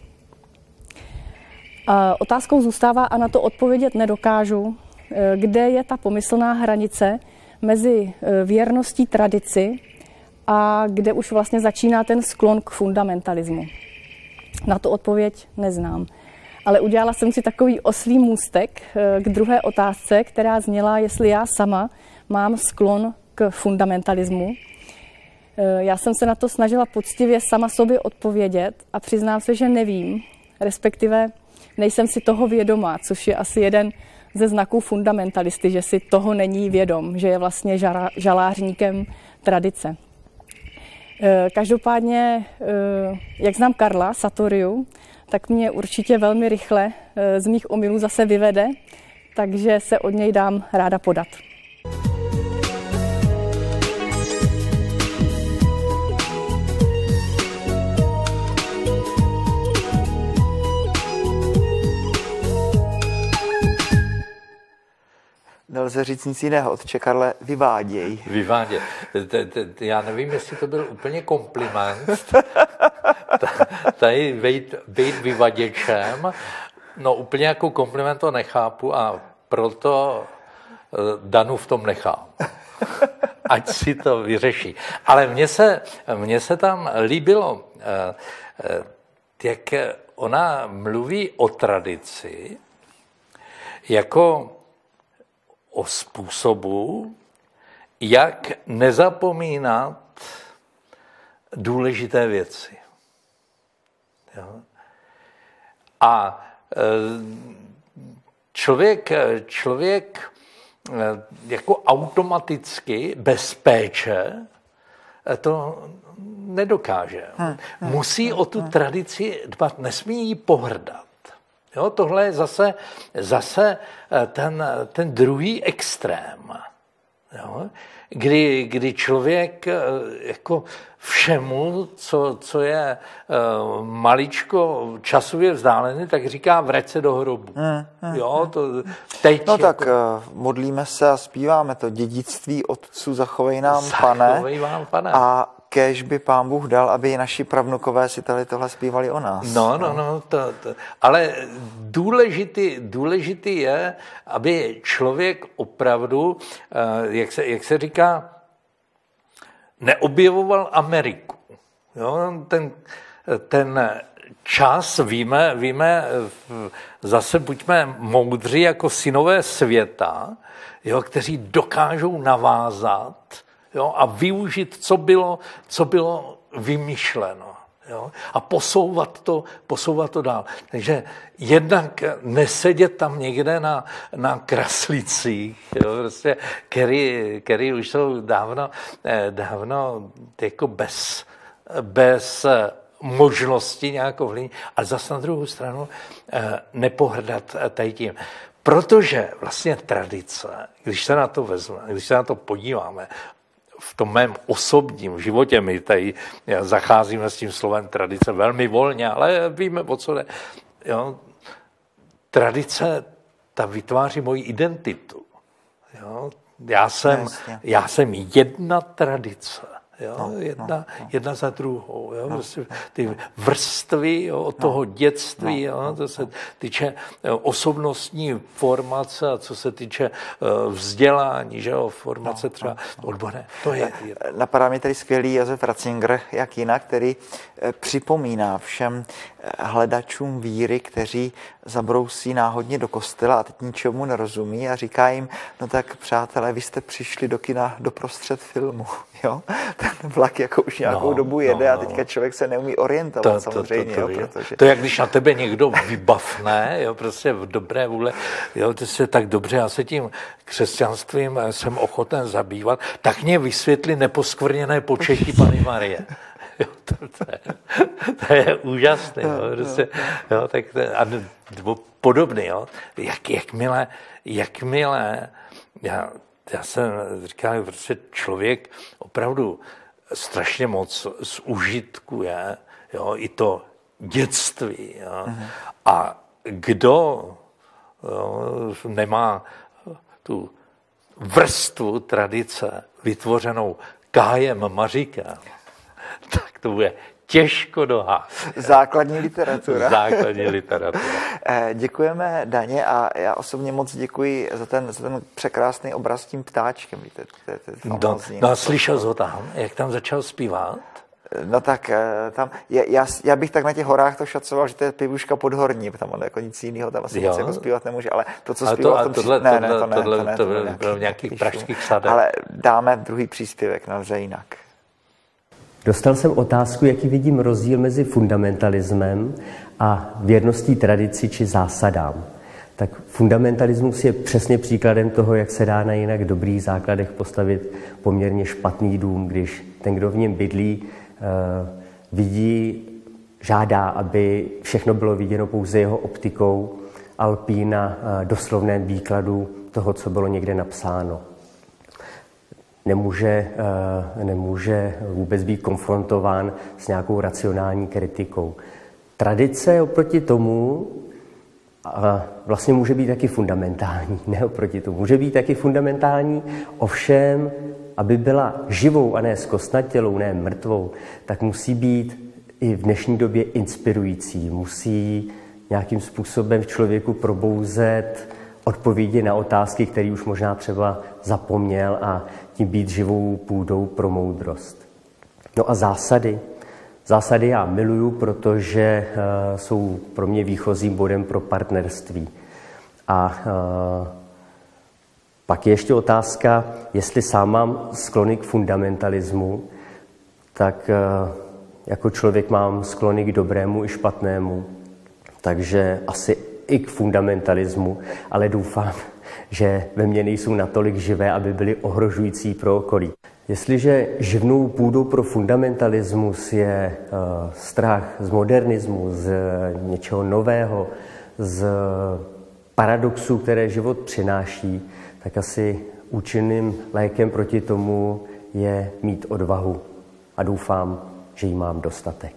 A otázkou zůstává, a na to odpovědět nedokážu, kde je ta pomyslná hranice mezi věrností tradici a kde už vlastně začíná ten sklon k fundamentalismu. Na to odpověď neznám. Ale udělala jsem si takový oslý můstek k druhé otázce, která zněla, jestli já sama mám sklon k fundamentalismu. Já jsem se na to snažila poctivě sama sobě odpovědět a přiznám se, že nevím, respektive nejsem si toho vědomá, což je asi jeden ze znaků fundamentalisty, že si toho není vědom, že je vlastně žalářníkem tradice. Každopádně, jak znám Karla Sartoriu, tak mě určitě velmi rychle z mých omylů zase vyvede, takže se od něj dám ráda podat. Nelze říct nic jiného, otče Karle, vyváděj. Vyváděj. Já nevím, jestli to byl úplně kompliment, tady být vyvaděčem, no úplně jako kompliment to nechápu a proto Danu v tom nechám. Ať si to vyřeší. Ale mně se tam líbilo, jak ona mluví o tradici jako o způsobu, jak nezapomínat důležité věci. Jo? A člověk jako automaticky, bez péče, to nedokáže. Musí o tu tradici dbat, nesmí jí pohrdat. Jo, tohle je zase ten druhý extrém, jo, kdy člověk jako všemu, co je maličko časově vzdálený, tak říká vrať se do hrobu. Jo, to teď no jako... tak modlíme se a zpíváme to dědictví otců zachovej nám, Pane. A kéž by Pán Bůh dal, aby i naši pravnukové si tady tohle zpívali o nás. No, ale důležitý je, aby člověk opravdu, jak se říká, neobjevoval Ameriku. Jo? Ten čas, víme, zase buďme moudří jako synové světa, jo, kteří dokážou navázat, jo, a využít, co bylo vymyšleno. Jo, a posouvat to dál. Takže jednak nesedět tam někde na kraslicích, jo, prostě, který už jsou dávno jako bez možnosti nějakou vlivnit, ale zase na druhou stranu nepohrdat tady tím. Protože vlastně tradice, když se na to vezme, když se na to podíváme, v tom mém osobním životě, my tady zacházíme s tím slovem tradice velmi volně, ale víme, o co jde. Jo? Tradice, ta vytváří moji identitu. Jo? Já jsem jedna tradice. Jo, jedna za druhou. Jo, prostě ty vrstvy, jo, od toho dětství, jo, to se týče osobnostní formace a co se týče vzdělání, že jo, formace třeba odborné. To je. Napadá mě tady skvělý Josef Ratzinger, jak jinak, který připomíná všem hledačům víry, kteří zabrousí náhodně do kostela a teď ničemu nerozumí a říká jim, no tak přátelé, vy jste přišli do kina doprostřed filmu, jo? Ten vlak jako už nějakou dobu jede a teďka člověk se neumí orientovat samozřejmě. To je jak když na tebe někdo vybavne, jo, prostě v dobré vůle, jo, to se tak dobře, já se tím křesťanstvím jsem ochoten zabývat, tak mě vysvětli neposkvrněné početí Panny Marie. Jo, to je úžasné. Jo, tak a podobný. Jo. Jakmile já jsem říkal, prostě člověk opravdu strašně moc z užitkuje, jo, i to dětství. Jo. A kdo nemá tu vrstvu tradice vytvořenou Kájem Maříkem, tak to bude těžko dohádat. Základní literatura. Základní literatura. Děkujeme, Daně, a já osobně moc děkuji za ten překrásný obraz s tím ptáčkem. Víte, no a slyšel jsi ho tam, jak tam začal zpívat? No tak tam, já bych tak na těch horách to šacoval, že to je Pivuška Podhorní, tam on jako nic jiného tam asi nic jako zpívat nemůže, ale to, co zpíval v tom to bylo v nějakých pražských sadech. Ale dáme druhý příspěvek, nelze jinak. Dostal jsem otázku, jaký vidím rozdíl mezi fundamentalismem a věrností tradici či zásadám. Tak fundamentalismus je přesně příkladem toho, jak se dá na jinak dobrých základech postavit poměrně špatný dům, když ten, kdo v něm bydlí, žádá, aby všechno bylo viděno pouze jeho optikou a lpí na doslovném výkladu toho, co bylo někde napsáno. Nemůže vůbec být konfrontován s nějakou racionální kritikou. Tradice oproti tomu vlastně může být taky fundamentální, ne oproti tomu. Může být taky fundamentální, ovšem, aby byla živou a ne zkostnatělou, ne mrtvou, tak musí být i v dnešní době inspirující. Musí nějakým způsobem v člověku probouzet odpovědi na otázky, které už možná třeba zapomněl, a tím být živou půdou pro moudrost. No a zásady. Zásady já miluju, protože jsou pro mě výchozím bodem pro partnerství. A pak je ještě otázka, jestli sám mám sklony k fundamentalismu, tak jako člověk mám sklony k dobrému i špatnému. Takže asi i k fundamentalismu, ale doufám, že ve mně nejsou natolik živé, aby byly ohrožující pro okolí. Jestliže živnou půdou pro fundamentalismus je strach z modernismu, z něčeho nového, z paradoxů, které život přináší, tak asi účinným lékem proti tomu je mít odvahu. A doufám, že jí mám dostatek.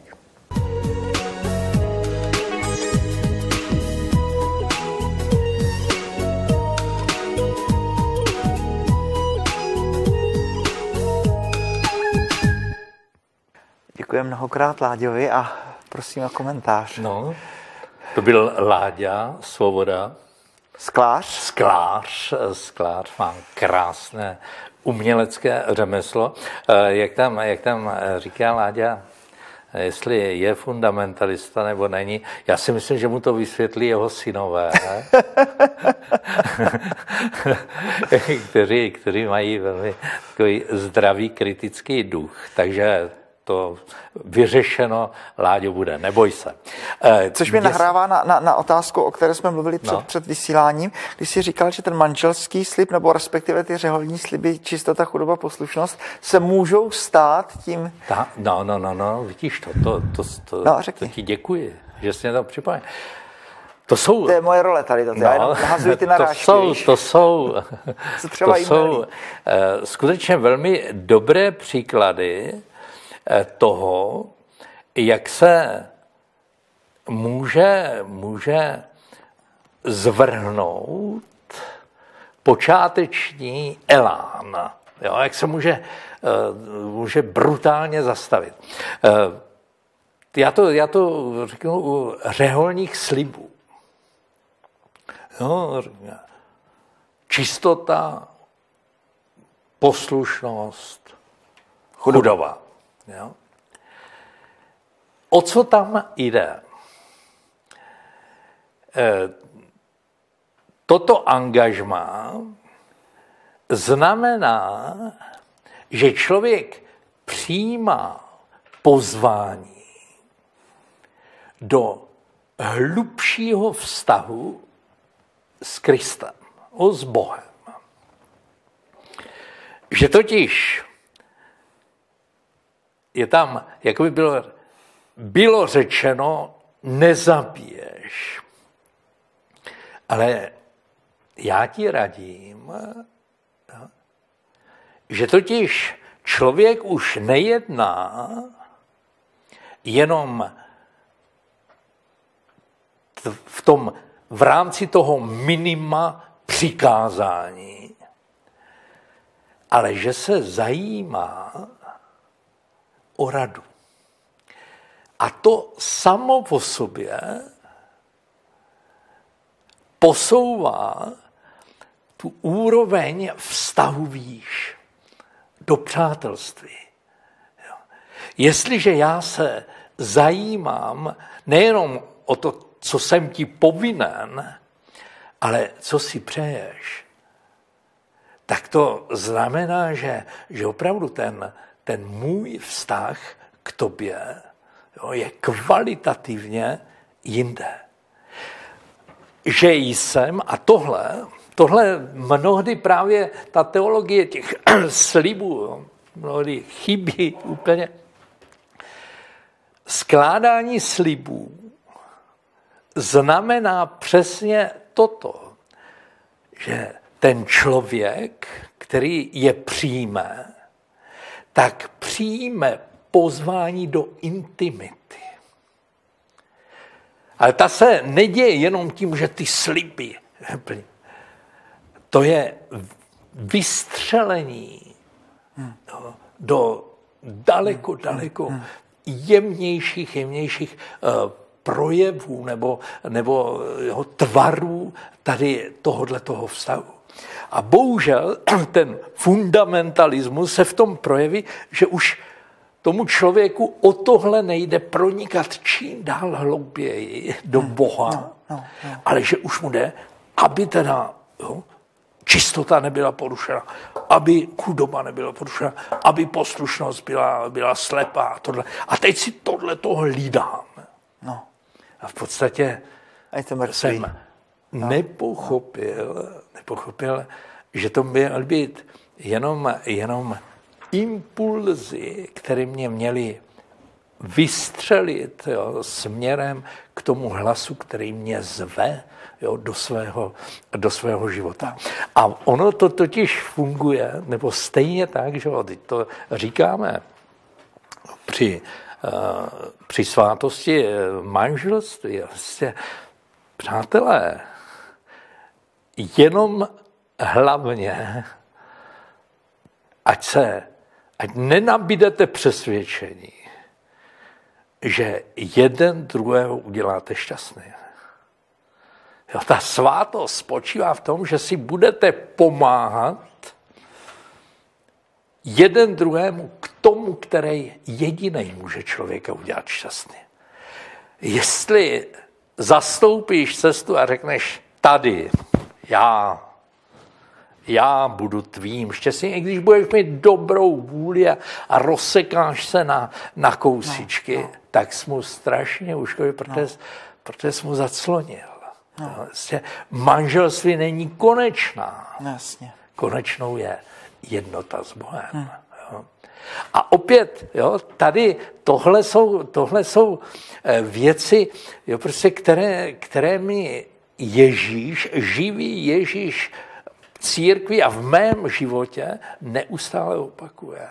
Děkuji mnohokrát Láďovi a prosím o komentář. No, to byl Láďa Svoboda. Sklář má krásné umělecké řemeslo. Jak tam říká Láďa, jestli je fundamentalista nebo není. Já si myslím, že mu to vysvětlí jeho synové, kteří mají velmi takový zdravý kritický duch. Takže to vyřešeno, Láďo, bude, neboj se. Což mi nahrává na otázku, o které jsme mluvili před vysíláním, když jsi říkal, že ten manželský slib, nebo respektive ty řeholní sliby, čistota, chudoba, poslušnost, se můžou stát tím... No, vidíš to ti děkuji, že jsi mě to připomněl. To je moje role tady, já jenom nahazuji ty narážky. To jsou skutečně velmi dobré příklady toho, jak se může zvrhnout počáteční elán, jo, jak se může brutálně zastavit. Já to řeknu u řeholních slibů. Jo, čistota, poslušnost, chudoba. Jo. O co tam jde? Toto angažmá znamená, že člověk přijímá pozvání do hlubšího vztahu s Kristem, s Bohem. Že totiž je tam, jako by bylo řečeno, nezabiješ. Ale já ti radím, že totiž člověk už nejedná jenom v rámci toho minima přikázání, ale že se zajímá o radu. A to samo o sobě posouvá tu úroveň vztahu výš do přátelství. Jo. Jestliže já se zajímám nejenom o to, co jsem ti povinen, ale co si přeješ, tak to znamená, že opravdu ten můj vztah k tobě je kvalitativně jinde. Že jsem, a tohle mnohdy právě ta teologie těch slibů, mnohdy chybí úplně. Skládání slibů znamená přesně toto, že ten člověk, který je přijme, tak přijme pozvání do intimity. Ale ta se neděje jenom tím, že ty sliby. To je vystřelení do daleko jemnějších projevů nebo jeho tvarů tady tohoto vztahu. A bohužel ten fundamentalismus se v tom projeví, že už tomu člověku o tohle nejde pronikat čím dál hlouběji do Boha, ale že už mu jde, aby teda čistota nebyla porušena, aby chudoba nebyla porušena, aby poslušnost byla slepá. Tohle. A teď si tohleto hlídám. No. A v podstatě jsem nepochopil, že to měl být jenom impulzy, které mě měly vystřelit směrem k tomu hlasu, který mě zve do svého života. A ono to totiž funguje, nebo stejně tak, že to říkáme při svátosti manželství. Přátelé, jenom hlavně, ať nenabídete přesvědčení, že jeden druhého uděláte šťastný. Jo, ta svátost spočívá v tom, že si budete pomáhat jeden druhému k tomu tomu, který jediný může člověka udělat šťastný. Jestli zastoupíš cestu a řekneš tady, já budu tvým štěstím, i když budeš mít dobrou vůli a rozsekáš se na kousičky, tak jsi mu strašně uškodil, protože jsi mu zaclonil. Manželství není konečná. Jasně. Konečnou je jednota s Bohem. A opět, tady tohle jsou věci, prostě, které mi Ježíš, živý Ježíš církvi a v mém životě neustále opakuje.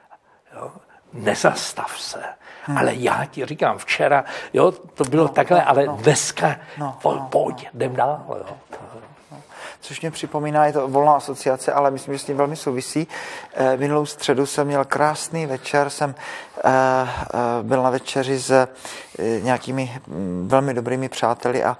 Nezastav se. Ale já ti říkám, včera, to bylo takhle, ale dneska, pojď, jdem dál. Což mě připomíná, je to volná asociace, ale myslím, že s tím velmi souvisí. Minulou středu jsem měl krásný večer, jsem byl na večeři s nějakými velmi dobrými přáteli a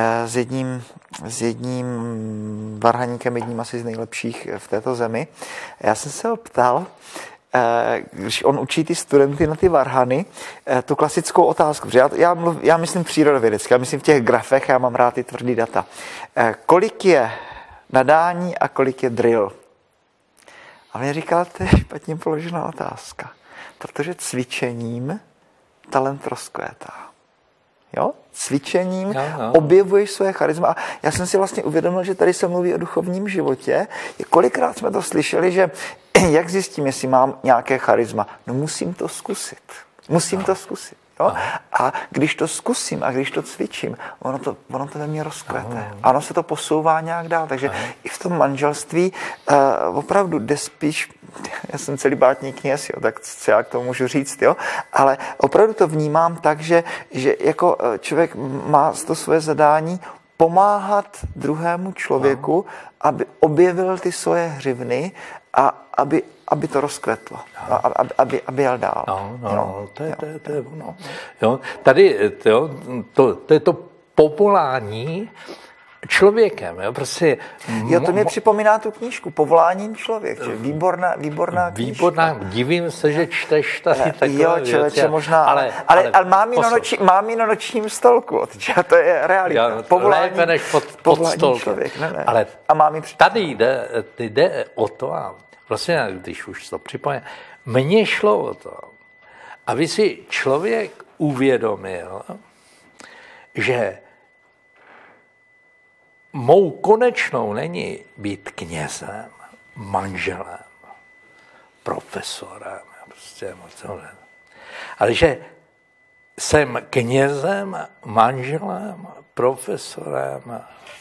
s jedním varhaníkem, jedním asi z nejlepších v této zemi. Já jsem se ho ptal, když on učí ty studenty na ty varhany, tu klasickou otázku, protože já myslím přírodovědecky, já myslím v těch grafech, já mám rád ty tvrdý data. Kolik je nadání a kolik je drill? A mě říkal, to je špatně položená otázka, protože cvičením talent rozkvétá. Jo? Cvičením objevuješ své charisma. A já jsem si vlastně uvědomil, že tady se mluví o duchovním životě. Kolikrát jsme to slyšeli, že jak zjistím, jestli mám nějaké charisma? No musím to zkusit. Musím to zkusit. Jo? A když to zkusím a když to cvičím, ono to ve mně rozkvete. Ano, se to posouvá nějak dál. Takže i v tom manželství opravdu jde spíš, já jsem celibátní kněz, tak co já k tomu můžu říct, ale opravdu to vnímám tak, že jako člověk má to své zadání pomáhat druhému člověku, aby objevil ty svoje hřivny a aby to rozkvetlo, aby jel dál. To je ono. Tady to je to povolání člověkem. Prostě to mě připomíná tu knížku Povoláním člověk. Výborná knížka. Divím se, že čteš tady takové člověče, možná. Ale mám ji na nočním stolku. To je realita. Lépe než pod stolkem. Člověk. Ne. Ale a mám ji tady jde o to, a vlastně, když už to připomínám, mně šlo o to, aby si člověk uvědomil, že mou konečnou není být knězem, manželem, profesorem, ale že jsem knězem, manželem, profesorem,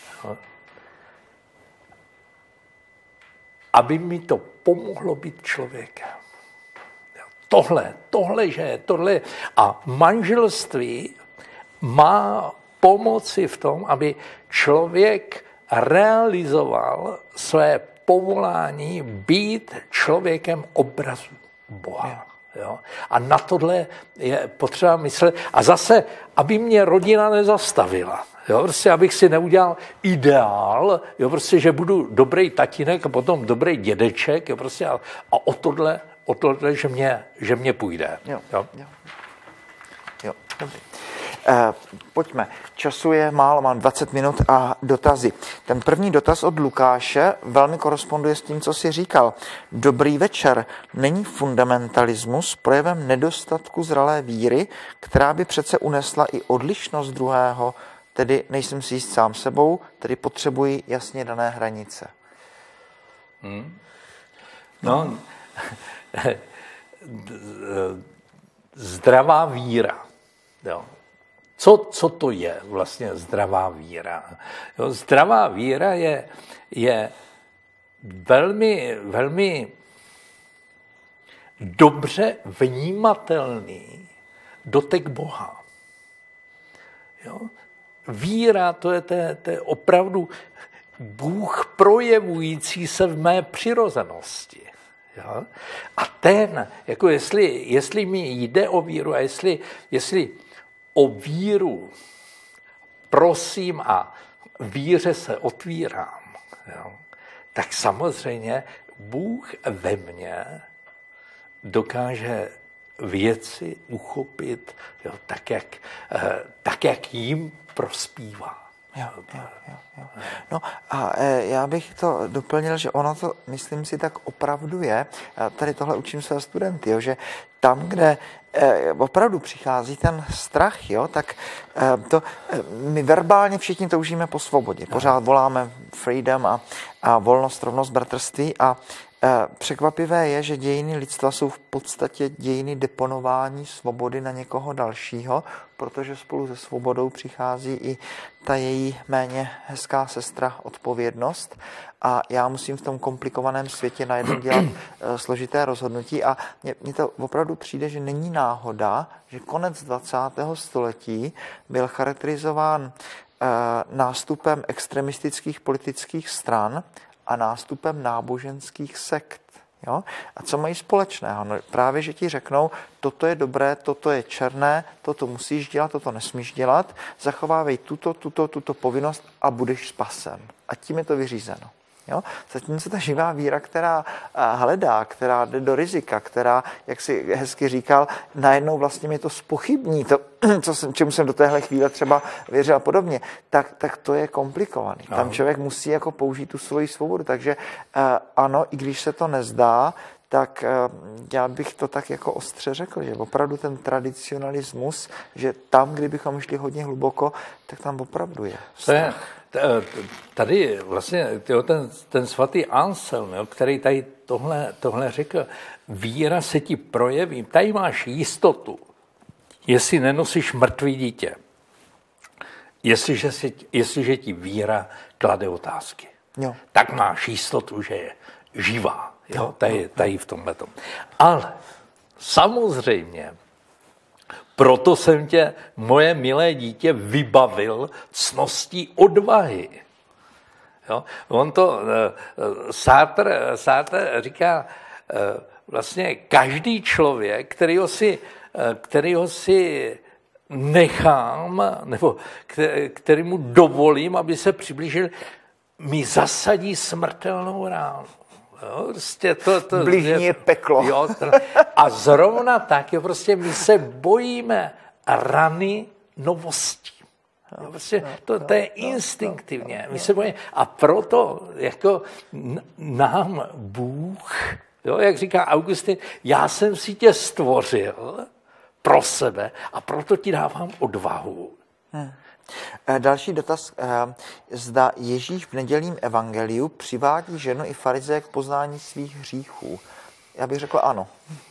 aby mi to pomohlo být člověkem. Tohle. A manželství má pomoci v tom, aby člověk realizoval své povolání být člověkem obrazu Boha. Jo? A na tohle je potřeba myslet. A zase, aby mě rodina nezastavila. Jo? Prostě, abych si neudělal ideál, prostě, že budu dobrý tatínek a potom dobrý dědeček. Jo? Prostě, a o tohle, že mě půjde. Jo. Pojďme. Času je málo, mám 20 minut a dotazy. Ten první dotaz od Lukáše velmi koresponduje s tím, co jsi říkal. Dobrý večer. Není fundamentalismus projevem nedostatku zralé víry, která by přece unesla i odlišnost druhého, tedy nejsem si jist sám sebou, tedy potřebuji jasně dané hranice? Zdravá víra. Jo. Co to je vlastně zdravá víra? Jo, zdravá víra je velmi, velmi dobře vnímatelný dotek Boha. Jo? Víra, to je opravdu Bůh projevující se v mé přirozenosti. Jo? A jako jestli mi jde o víru a jestli o víru prosím a víře se otvírám, jo, tak samozřejmě Bůh ve mně dokáže věci uchopit, jo, tak, jak jim prospívá. Jo. No a já bych to doplnil, že ono to, myslím si, tak opravdu je. Já tady tohle učím své studenty, jo, že tam, kde opravdu přichází ten strach, jo, tak my verbálně všichni toužíme po svobodě. Pořád voláme freedom a volnost, rovnost, bratrství a překvapivé je, že dějiny lidstva jsou v podstatě dějiny deponování svobody na někoho dalšího, protože spolu se svobodou přichází i ta její méně hezká sestra odpovědnost a já musím v tom komplikovaném světě najednou dělat složité rozhodnutí a mně to opravdu přijde, že není náhoda, že konec 20. století byl charakterizován nástupem extremistických politických stran a nástupem náboženských sekt. Jo? A co mají společného? No, právě, že ti řeknou, toto je dobré, toto je černé, toto musíš dělat, toto nesmíš dělat, zachovávej tuto povinnost a budeš spasen. A tím je to vyřízeno. Jo? Zatímco ta živá víra, která hledá, která jde do rizika, která, jak si hezky říkal, najednou vlastně mi to zpochybní, to, čemu jsem do téhle chvíle třeba věřil a podobně, tak to je komplikovaný. Tam člověk musí jako použít tu svoji svobodu. Takže ano, i když se to nezdá, tak já bych to tak jako ostře řekl, že opravdu ten tradicionalismus, že tam, kdybychom šli hodně hluboko, tak tam opravdu je. Tady vlastně ten svatý Anselm, který tady tohle řekl, víra se ti projeví, tady máš jistotu, jestli nenosíš mrtvý dítě, jestliže ti víra klade otázky, jo. Tak máš jistotu, že je živá. Jo, tady v tomhletom. Ale samozřejmě, proto jsem tě, moje milé dítě, vybavil cností odvahy. Jo? On to, Sartre říká, vlastně každý člověk, kterýho si nechám, nebo kterému dovolím, aby se přiblížil, mi zasadí smrtelnou ránu. Jo, prostě blížní je peklo. Jo, a zrovna tak, jo, prostě my se bojíme rany novostí. Jo, prostě to je instinktivně. My se bojíme. A proto jako nám Bůh, jo, jak říká Augustin, já jsem si tě stvořil pro sebe a proto ti dávám odvahu. Další dotaz. Zda Ježíš v nedělním evangeliu přivádí ženu i farizeje k poznání svých hříchů. Já bych řekl ano.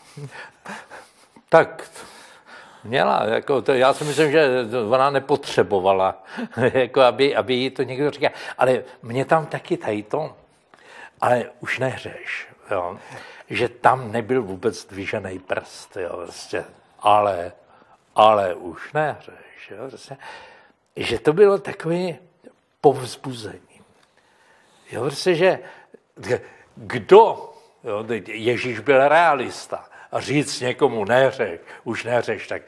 Tak měla. Já si myslím, že ona nepotřebovala, jako aby jí to někdo říkal. Ale mě tam taky tady to. Ale už nehřeš. Jo. Že tam nebyl vůbec dvižený prst. Jo. Prostě, ale už nehřeš. Jo. Prostě, že to bylo takové povzbuzení. Jo, prostě, že kdo, jo, Ježíš byl realista a říct někomu nehřeš, už nehřeš, tak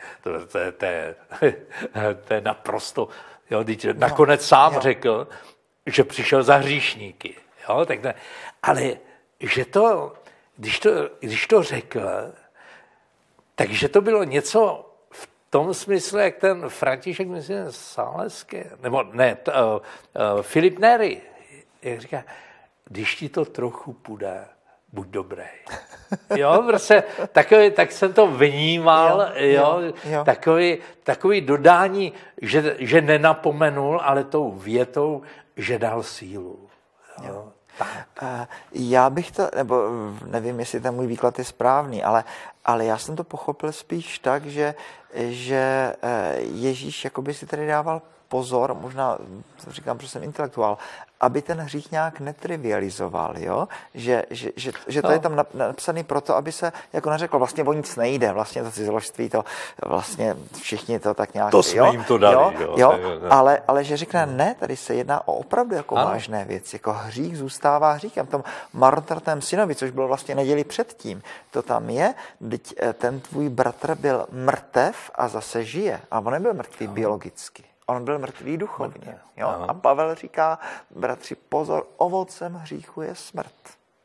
to je naprosto, jo, nakonec sám řekl, že přišel za hříšníky. Jo, tak ne, ale že to, když to řekl, takže to bylo něco v tom smyslu, jak ten František, myslím, Saleský, nebo ne, Filip Neri, jak říká, když ti to trochu půjde, buď dobrý. Jo, prostě tak jsem to vnímal, jo. Takový dodání, že nenapomenul, ale tou větou, že dal sílu. Jo. Já bych to, nebo nevím, jestli ten můj výklad je správný, ale já jsem to pochopil spíš tak, že Ježíš jakoby si tady dával pozor, možná říkám, že jsem intelektuál, aby ten hřích nějak netrivializoval, jo? Že to je tam napsaný proto, aby se jako neřeklo, vlastně o nic nejde, vlastně to cizoložství, to vlastně všichni to tak nějak... To jsme jim to dali, jo? Ale že řekne, ne, tady se jedná o opravdu jako vážné věci, jako hřích zůstává hříchem, v tom marnotratném synovi, což bylo vlastně neděli předtím, to tam je, ten tvůj bratr byl mrtev a zase žije, a on nebyl mrtvý biologicky. On byl mrtvý duchovně. Jo? A Pavel říká, bratři, pozor, ovocem hříchu je smrt.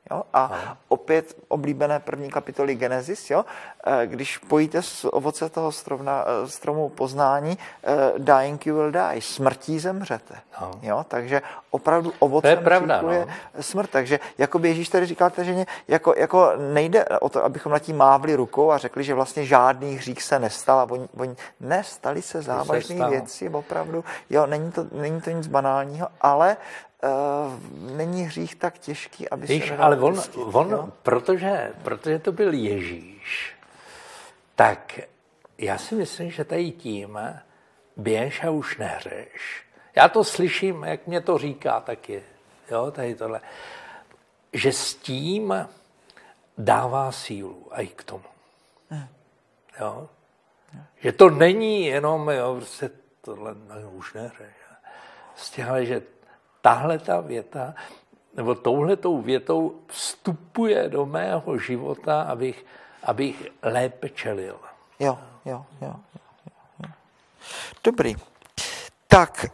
Jo? A opět oblíbené první kapitoly Genesis, jo? Když pojíte z ovoce toho stromu poznání, dying you will die, smrtí zemřete. Jo? Takže opravdu ovocem je smrt. Takže jako Ježíš tady říkal té ženě, jako nejde o to, abychom na tím mávli rukou a řekli, že vlastně žádný hřích se nestal. A oni nestaly se závažné věci, opravdu. Jo, není to nic banálního, ale není hřích tak těžký, aby se nedal ale odpustit, protože to byl Ježíš, tak já si myslím, že tady tím běž a už nehřeš. Já to slyším, jak mě to říká taky, jo, tady tohle, že s tím dává sílu a i k tomu. Jo? Že to není jenom, jo, prostě tohle už nehřeš. Ale že tahle ta věta, nebo touhletou větou vstupuje do mého života, abych lépe čelil. Jo. Dobrý. Tak,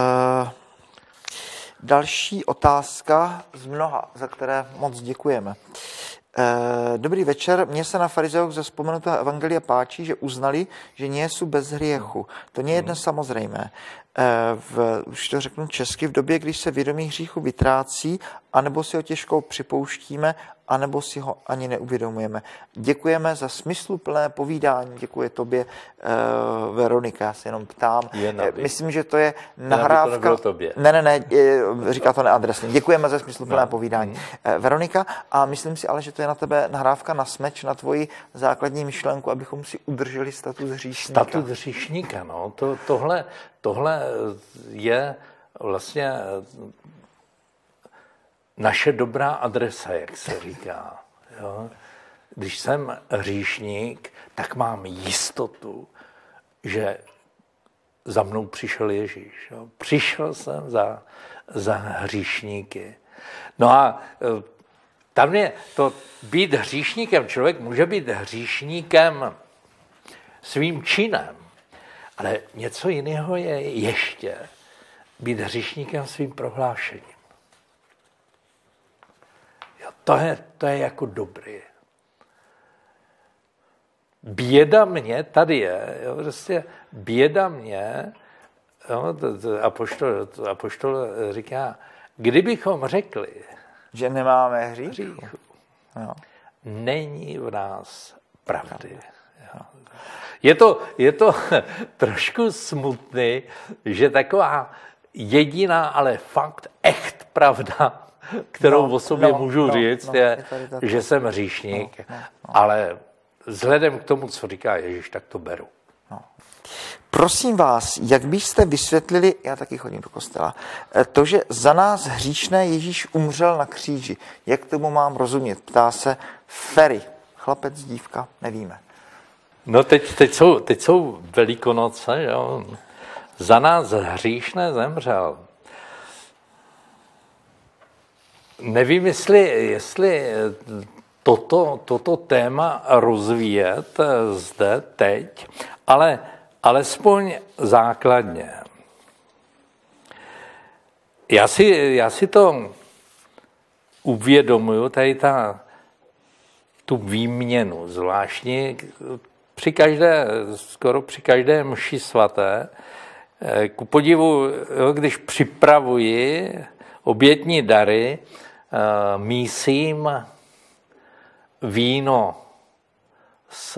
další otázka z mnoha, za které moc děkujeme. Dobrý večer. Mně se na farizeoch ze vzpomenutého evangelia páčí, že uznali, že nie sú bez hriechu. To nie je dnes samozřejmé. Už to řeknu česky, v době, když se vědomí hříchu vytrácí, anebo si ho těžko připouštíme, anebo si ho ani neuvědomujeme. Děkujeme za smysluplné povídání. Děkuji tobě, Veronika. Já se jenom ptám. Myslím, že to je nahrávka. Ne, říká to neadresně. Děkujeme za smysluplné povídání. Veronika, a myslím si ale, že to je na tebe nahrávka na smeč, na tvoji základní myšlenku, abychom si udrželi status hříšníka. Status hříšníka, no. Tohle je vlastně naše dobrá adresa, jak se říká. Jo? Když jsem hříšník, tak mám jistotu, že za mnou přišel Ježíš. Jo? Přišel jsem za hříšníky. No a tam je to být hříšníkem. Člověk může být hříšníkem svým činem, ale něco jiného je ještě být hříšníkem svým prohlášením. Jo, to je jako dobrý. Běda mě tady je, jo, prostě běda mě, jo, apoštol říká, kdybychom řekli, že nemáme hříchu, není v nás pravdy. Jo. Je to trošku smutný, že taková jediná, ale fakt echt pravda, kterou o sobě můžu říct, je, že jsem hříšník, ale vzhledem k tomu, co říká Ježíš, tak to beru. Prosím vás, jak byste vysvětlili, já taky chodím do kostela, to, že za nás hříšné Ježíš umřel na kříži. Jak tomu mám rozumět? Ptá se Ferry. Chlapec, dívka, nevíme. No teď jsou Velikonoce, jo. Za nás hříšné zemřel. Nevím, jestli toto téma rozvíjet zde teď, ale alespoň základně. Já si to uvědomuju, tady tu výměnu, zvláštní skoro při každé mši svaté. Ku podivu, když připravuji obětní dary, mísím víno s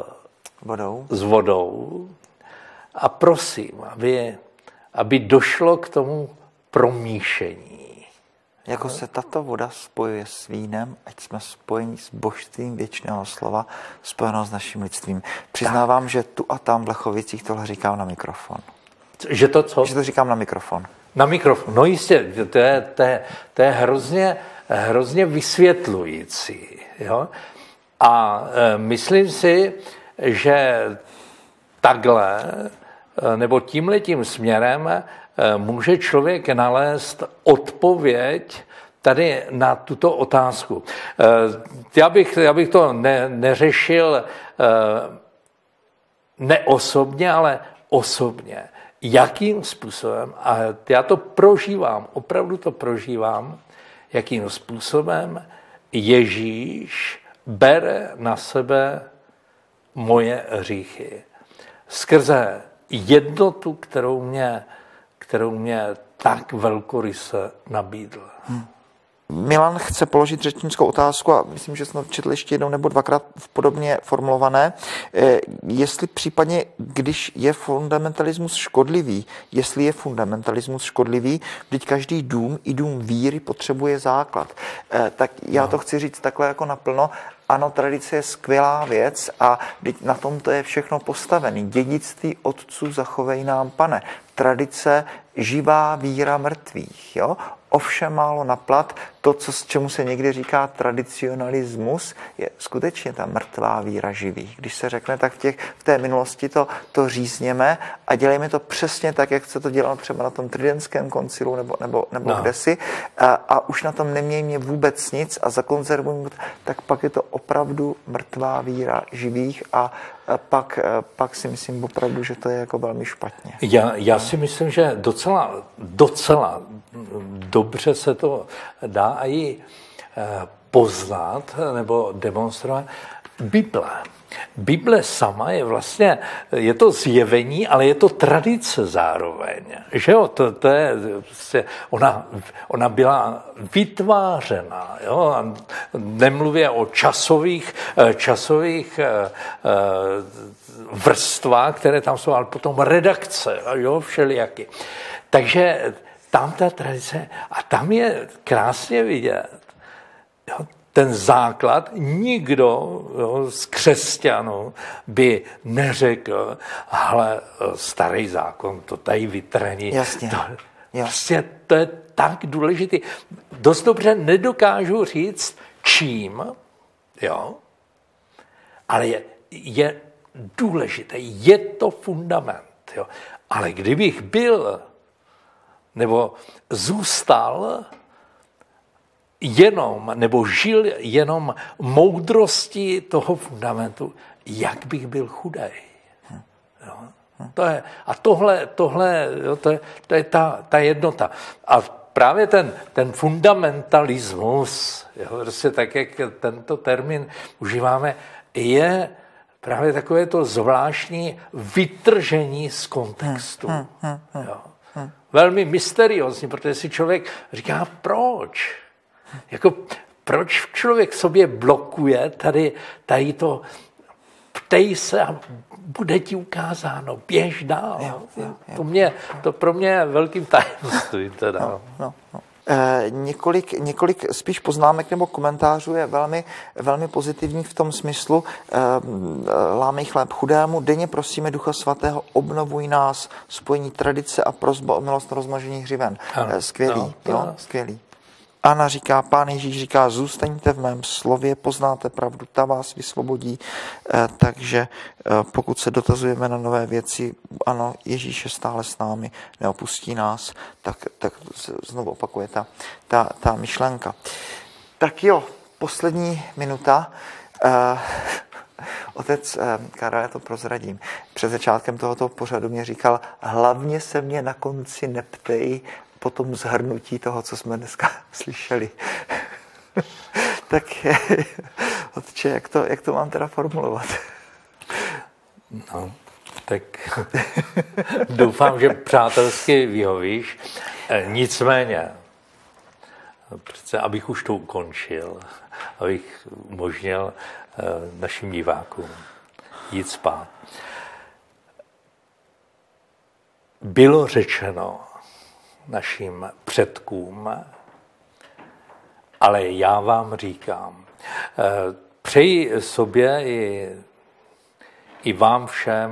vodou a prosím, aby došlo k tomu promíšení. Jako se tato voda spojuje s vínem, ať jsme spojeni s božstvím věčného slova, spojeno s naším lidstvím. Přiznávám, že tu a tam v Lechovicích tohle říkám na mikrofon. Že to co? Že to říkám na mikrofon. Na mikrofon, no jistě, to je hrozně vysvětlující. Jo? A myslím si, že takhle, nebo tímhletím směrem může člověk nalézt odpověď tady na tuto otázku. Já bych to neřešil neosobně, ale osobně. Jakým způsobem, a já to prožívám, opravdu to prožívám, jakým způsobem Ježíš bere na sebe moje hříchy. Skrze jednotu, kterou mě tak velkoryse nabídl. Milan chce položit řečnickou otázku a myslím, že jsme četli ještě jednou nebo dvakrát v podobně formulované. Jestli případně, když je fundamentalismus škodlivý, vždyť každý dům, i dům víry, potřebuje základ. Tak já to chci říct takhle jako naplno. Ano, tradice je skvělá věc a na tomto je všechno postavené. Dědictví otců zachovej nám, Pane. Tradice, živá víra mrtvých. Jo? Ovšem málo naplat, to, čemu se někdy říká tradicionalismus, je skutečně ta mrtvá víra živých. Když se řekne, tak v té minulosti to řízněme a dělejme to přesně tak, jak se to dělalo třeba na tom Tridentském koncilu nebo kdesi a už na tom nemějme vůbec nic a zakonzervujeme, tak pak je to opravdu mrtvá víra živých a pak si myslím opravdu, že to je jako velmi špatně. Já si myslím, že docela dobře se to dá i poznat nebo demonstrovat Bible. Bible sama je vlastně, je to zjevení, ale je to tradice zároveň. Že jo? To je, ona byla vytvářena. Jo? Nemluvě o časových vrstvách, které tam jsou, ale potom redakce, jo? Všelijaky. Takže tam ta tradice, a tam je krásně vidět, jo? Ten základ, nikdo z křesťanů by neřekl, ale starý zákon, to tady vytrhni. Jasně. Vlastně to je tak důležitý. Dost dobře nedokážu říct, čím, jo, ale je důležité, je to fundament. Jo. Ale kdybych byl nebo zůstal jenom, nebo žil jenom moudrosti toho fundamentu, jak bych byl chudej. Jo? To je, a tohle jo, to je ta jednota. A právě ten fundamentalismus, jo, prostě tak, jak tento termín užíváme, je právě takové to zvláštní vytržení z kontextu. Jo. Velmi mysteriózní, protože si člověk říká, proč? Jako, proč člověk sobě blokuje tady to, ptej se a bude ti ukázáno, běž dál. To pro mě je velkým tajemstvím. Teda. Několik spíš poznámek nebo komentářů je velmi, velmi pozitivní v tom smyslu. Lámej chléb chudému, denně prosíme Ducha Svatého, obnovuj nás, spojení tradice a prosba o milost rozmnožení hřiven. Skvělý, skvělý. Anna říká, Pán Ježíš říká, zůstaňte v mém slově, poznáte pravdu, ta vás vysvobodí. Takže pokud se dotazujeme na nové věci, ano, Ježíš je stále s námi, neopustí nás, tak znovu opakuje ta myšlenka. Tak jo, poslední minuta. Otec Karel, já to prozradím. Před začátkem tohoto pořadu mě říkal, hlavně se mě na konci neptej, po tom zhrnutí toho, co jsme dneska slyšeli. Tak otče, jak to mám teda formulovat? No, tak doufám, že přátelsky vyhovíš. Nicméně, přece, abych už to ukončil, abych umožnil našim divákům jít spát. Bylo řečeno našim předkům, ale já vám říkám, přeji sobě i vám všem,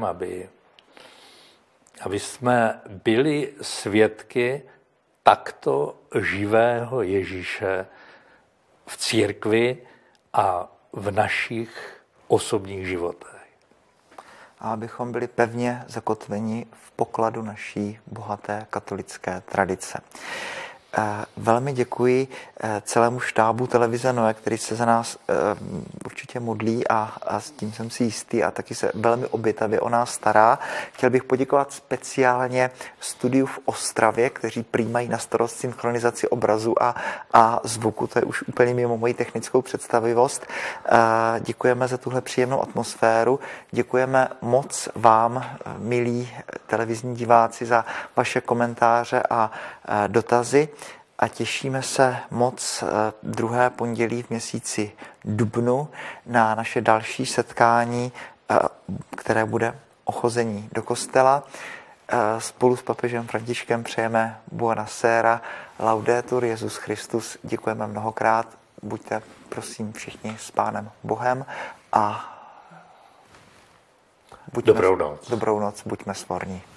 aby jsme byli svědky takto živého Ježíše v církvi a v našich osobních životech. A abychom byli pevně zakotveni v pokladu naší bohaté katolické tradice. Velmi děkuji celému štábu televize Noe, který se za nás určitě modlí a s tím jsem si jistý a taky se velmi obětavě o nás stará. Chtěl bych poděkovat speciálně studiu v Ostravě, kteří přijímají na starost synchronizaci obrazu a zvuku. To je už úplně mimo moji technickou představivost. Děkujeme za tuhle příjemnou atmosféru. Děkujeme moc vám, milí televizní diváci, za vaše komentáře a dotazy a těšíme se moc druhé pondělí v měsíci dubnu na naše další setkání, které bude o chození do kostela. Spolu s papežem Františkem přejeme Buonasera, Laudetur Jesus Christus. Děkujeme mnohokrát. Buďte prosím všichni s Pánem Bohem a dobrou noc. Dobrou noc, buďme svorní.